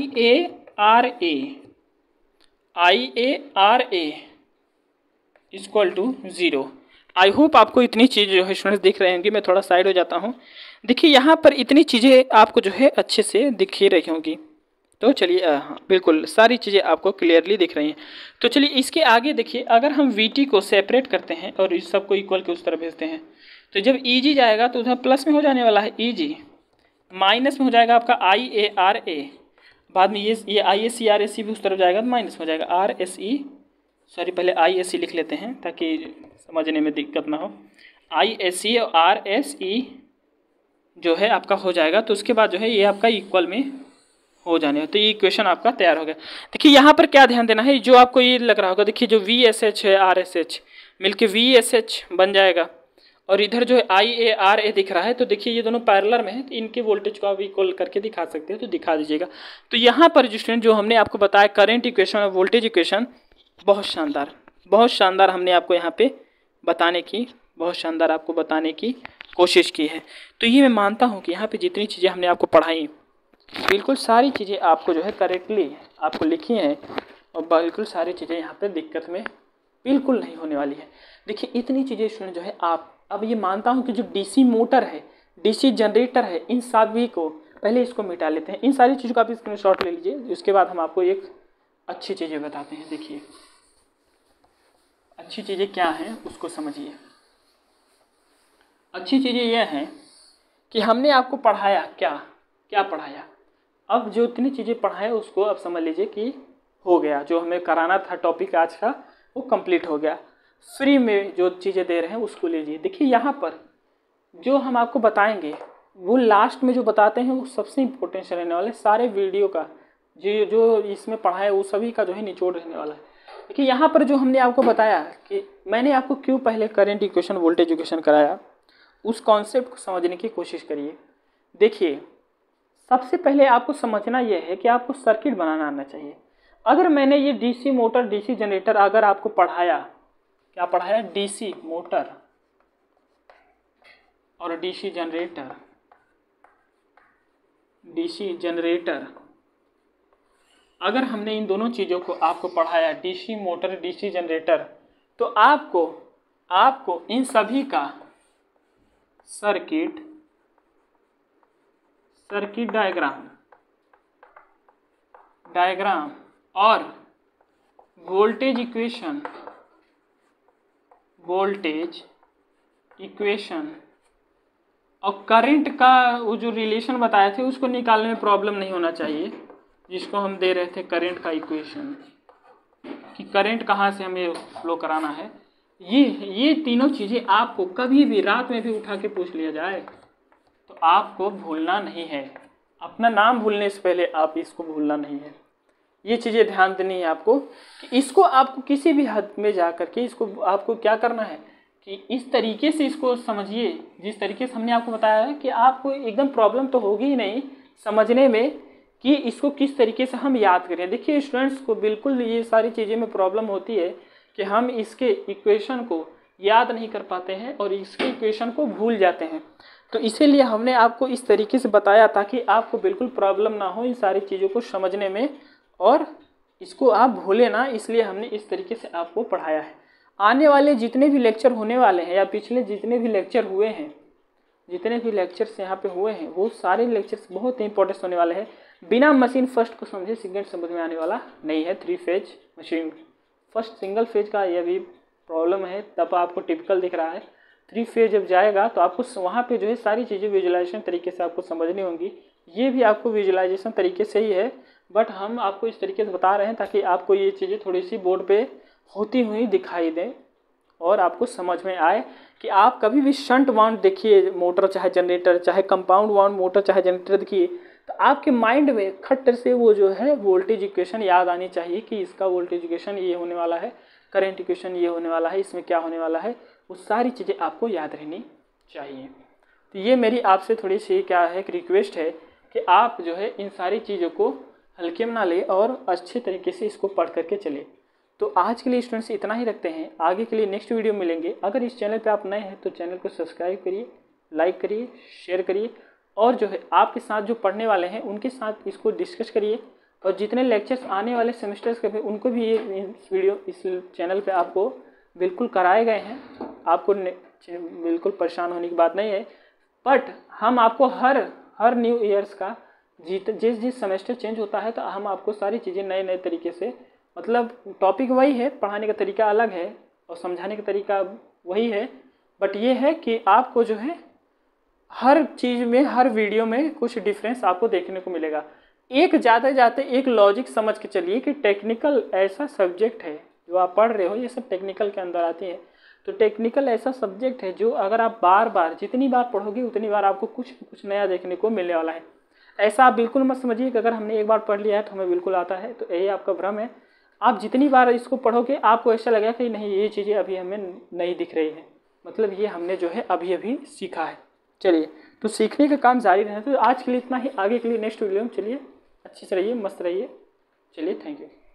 IARA equal to 0। I hope आपको इतनी चीज़ जो है स्टूडेंट्स दिख रहे होंगी। मैं थोड़ा साइड हो जाता हूँ। देखिए यहाँ पर इतनी चीज़ें आपको जो है अच्छे से दिख ही रही होंगी। तो चलिए हाँ बिल्कुल सारी चीज़ें आपको क्लियरली दिख रही हैं। तो चलिए इसके आगे देखिए, अगर हम VT को सेपरेट करते हैं और इस सबको इक्वल के उस तरफ भेजते हैं, तो जब EG जाएगा तो उधर प्लस में हो जाने वाला है EG, माइनस में हो जाएगा आपका IARA, बाद में ये ISC RSC भी उस तरफ जाएगा तो माइनस में हो जाएगा RSE, सॉरी पहले ISC लिख लेते हैं ताकि समझने में दिक्कत ना हो। ISC और RSE जो है आपका हो जाएगा, तो उसके बाद जो है ये आपका इक्वल में हो जाने, तो ये इक्वेशन आपका तैयार हो गया। देखिए यहाँ पर क्या ध्यान देना है, जो आपको ये लग रहा होगा, देखिए जो VSH है RSH मिलके VSH बन जाएगा, और इधर जो है IARA दिख रहा है, तो देखिए ये दोनों पैरेलल में है, तो इनके वोल्टेज को आप इक्वल करके दिखा सकते हैं, तो दिखा दीजिएगा। तो यहाँ पर जो स्टूडेंट जो हमने आपको बताया करंट इक्वेशन और वोल्टेज इक्वेशन, बहुत शानदार हमने आपको यहाँ पे बताने की कोशिश की है। तो ये मैं मानता हूँ कि यहाँ पे जितनी चीज़ें हमने आपको पढ़ाई, बिल्कुल सारी चीज़ें आपको जो है करेक्टली आपको लिखी हैं, और बिल्कुल सारी चीज़ें यहाँ पे दिक्कत में बिल्कुल नहीं होने वाली है। देखिए इतनी चीज़ें स्टूडेंट जो है आप, अब ये मानता हूँ कि जो DC मोटर है, DC जनरेटर है, इन सभी को पहले इसको मिटा लेते हैं। इन सारी चीज़ों का आप स्क्रीनशॉट ले लीजिए, उसके बाद हम आपको एक अच्छी चीज़ें बताते हैं। देखिए अच्छी चीज़ें क्या हैं उसको समझिए। अच्छी चीज़ें यह हैं कि हमने आपको पढ़ाया क्या क्या पढ़ाया। अब जो इतनी चीज़ें पढ़ाए उसको अब समझ लीजिए कि हो गया, जो हमें कराना था टॉपिक आज का वो कंप्लीट हो गया। फ्री में जो चीज़ें दे रहे हैं उसको लीजिए। देखिए यहाँ पर जो हम आपको बताएंगे वो लास्ट में जो बताते हैं वो सबसे इम्पोर्टेंट रहने वाला है। सारे वीडियो का जो इसमें पढ़ा है वो सभी का जो है निचोड़ रहने वाला है। देखिए यहाँ पर जो हमने आपको बताया कि मैंने आपको क्यों पहले करंट इक्वेशन वोल्टेज इक्वेशन कराया, उस कॉन्सेप्ट को समझने की कोशिश करिए। देखिए सबसे पहले आपको समझना यह है कि आपको सर्किट बनाना आना चाहिए। अगर मैंने ये डीसी मोटर डीसी जनरेटर अगर आपको पढ़ाया, क्या पढ़ाया, डीसी मोटर और डीसी जनरेटर, अगर हमने इन दोनों चीज़ों को आपको पढ़ाया, डीसी मोटर डीसी जनरेटर, तो आपको इन सभी का सर्किट डायग्राम और वोल्टेज इक्वेशन और करंट का वो जो रिलेशन बताए थे उसको निकालने में प्रॉब्लम नहीं होना चाहिए, जिसको हम दे रहे थे करंट का इक्वेशन कि करंट कहाँ से हमें फ्लो कराना है। ये तीनों चीज़ें आपको कभी भी रात में भी उठा के पूछ लिया जाए तो आपको भूलना नहीं है। अपना नाम भूलने से पहले आप इसको भूलना नहीं है। ये चीज़ें ध्यान देनी है आपको कि इसको आपको किसी भी हद में जा कर के इसको आपको क्या करना है कि इस तरीके से इसको समझिए जिस तरीके से हमने आपको बताया है कि आपको एकदम प्रॉब्लम तो होगी ही नहीं समझने में कि इसको किस तरीके से हम याद करें। देखिए स्टूडेंट्स को बिल्कुल ये सारी चीज़ें में प्रॉब्लम होती है कि हम इसके इक्वेशन को याद नहीं कर पाते हैं और इसके इक्वेशन को भूल जाते हैं। तो इसीलिए हमने आपको इस तरीके से बताया ताकि आपको बिल्कुल प्रॉब्लम ना हो इन सारी चीज़ों को समझने में और इसको आप भूले ना, इसलिए हमने इस तरीके से आपको पढ़ाया है। आने वाले जितने भी लेक्चर होने वाले हैं या पिछले जितने भी लेक्चर हुए हैं, जितने भी लेक्चर्स यहाँ पे हुए हैं वो सारे लेक्चर्स बहुत इंपॉर्टेंट होने वाले हैं। बिना मशीन फर्स्ट को समझे सेकंड समझ में आने वाला नहीं है। 3 phase machine first single phase का यह भी प्रॉब्लम है, तब आपको टिपिकल दिख रहा है। 3 फेज जब जाएगा तो आपको वहाँ पे जो है सारी चीज़ें विजुलाइजेशन तरीके से आपको समझनी होंगी। ये भी आपको विजुलाइजेशन तरीके से ही है, बट हम आपको इस तरीके से बता रहे हैं ताकि आपको ये चीज़ें थोड़ी सी बोर्ड पे होती हुई दिखाई दें और आपको समझ में आए कि आप कभी भी शंट वाउंड देखिए मोटर चाहे जनरेटर, चाहे कंपाउंड वाउंड मोटर चाहे जनरेटर देखिए तो आपके माइंड में खट्टर से वो जो है वोल्टेज इक्वेशन याद आनी चाहिए कि इसका वोल्टेज इक्वेशन ये होने वाला है, करंट इक्वेशन ये होने वाला है, इसमें क्या होने वाला है, वो सारी चीज़ें आपको याद रहनी चाहिए। तो ये मेरी आपसे थोड़ी सी क्या है एक रिक्वेस्ट है कि आप जो है इन सारी चीज़ों को हल्के में ना ले और अच्छे तरीके से इसको पढ़ करके चले। तो आज के लिए स्टूडेंट्स इतना ही रखते हैं, आगे के लिए नेक्स्ट वीडियो मिलेंगे। अगर इस चैनल पे आप नए हैं तो चैनल को सब्सक्राइब करिए, लाइक करिए, शेयर करिए और जो है आपके साथ जो पढ़ने वाले हैं उनके साथ इसको डिस्कस करिए और जितने लेक्चर्स आने वाले सेमेस्टर्स के भी उनको भी इस चैनल पे आपको बिल्कुल कराए गए हैं। आपको बिल्कुल परेशान होने की बात नहीं है, बट हम आपको हर न्यू ईयर्स का जिस सेमेस्टर चेंज होता है तो हम आपको सारी चीज़ें नए नए तरीके से, मतलब टॉपिक वही है, पढ़ाने का तरीका अलग है और समझाने का तरीका वही है, बट ये है कि आपको जो है हर चीज़ में हर वीडियो में कुछ डिफरेंस आपको देखने को मिलेगा। एक जाते जाते एक लॉजिक समझ के चलिए कि टेक्निकल ऐसा सब्जेक्ट है जो आप पढ़ रहे हो, ये सब टेक्निकल के अंदर आती है। तो टेक्निकल ऐसा सब्जेक्ट है जो अगर आप बार बार जितनी बार पढ़ोगे उतनी बार आपको कुछ नया देखने को मिलने वाला है। ऐसा आप बिल्कुल मत समझिए कि अगर हमने एक बार पढ़ लिया है तो हमें बिल्कुल आता है, तो यही आपका भ्रम है। आप जितनी बार इसको पढ़ोगे आपको ऐसा लगेगा कि नहीं ये चीज़ें अभी हमें नहीं दिख रही है, मतलब ये हमने जो है अभी अभी सीखा है। चलिए तो सीखने का काम जारी रहे। तो आज के लिए इतना ही, आगे के लिए नेक्स्ट वीडियो में चलिए अच्छे से रहिए, मस्त रहिए। चलिए थैंक यू।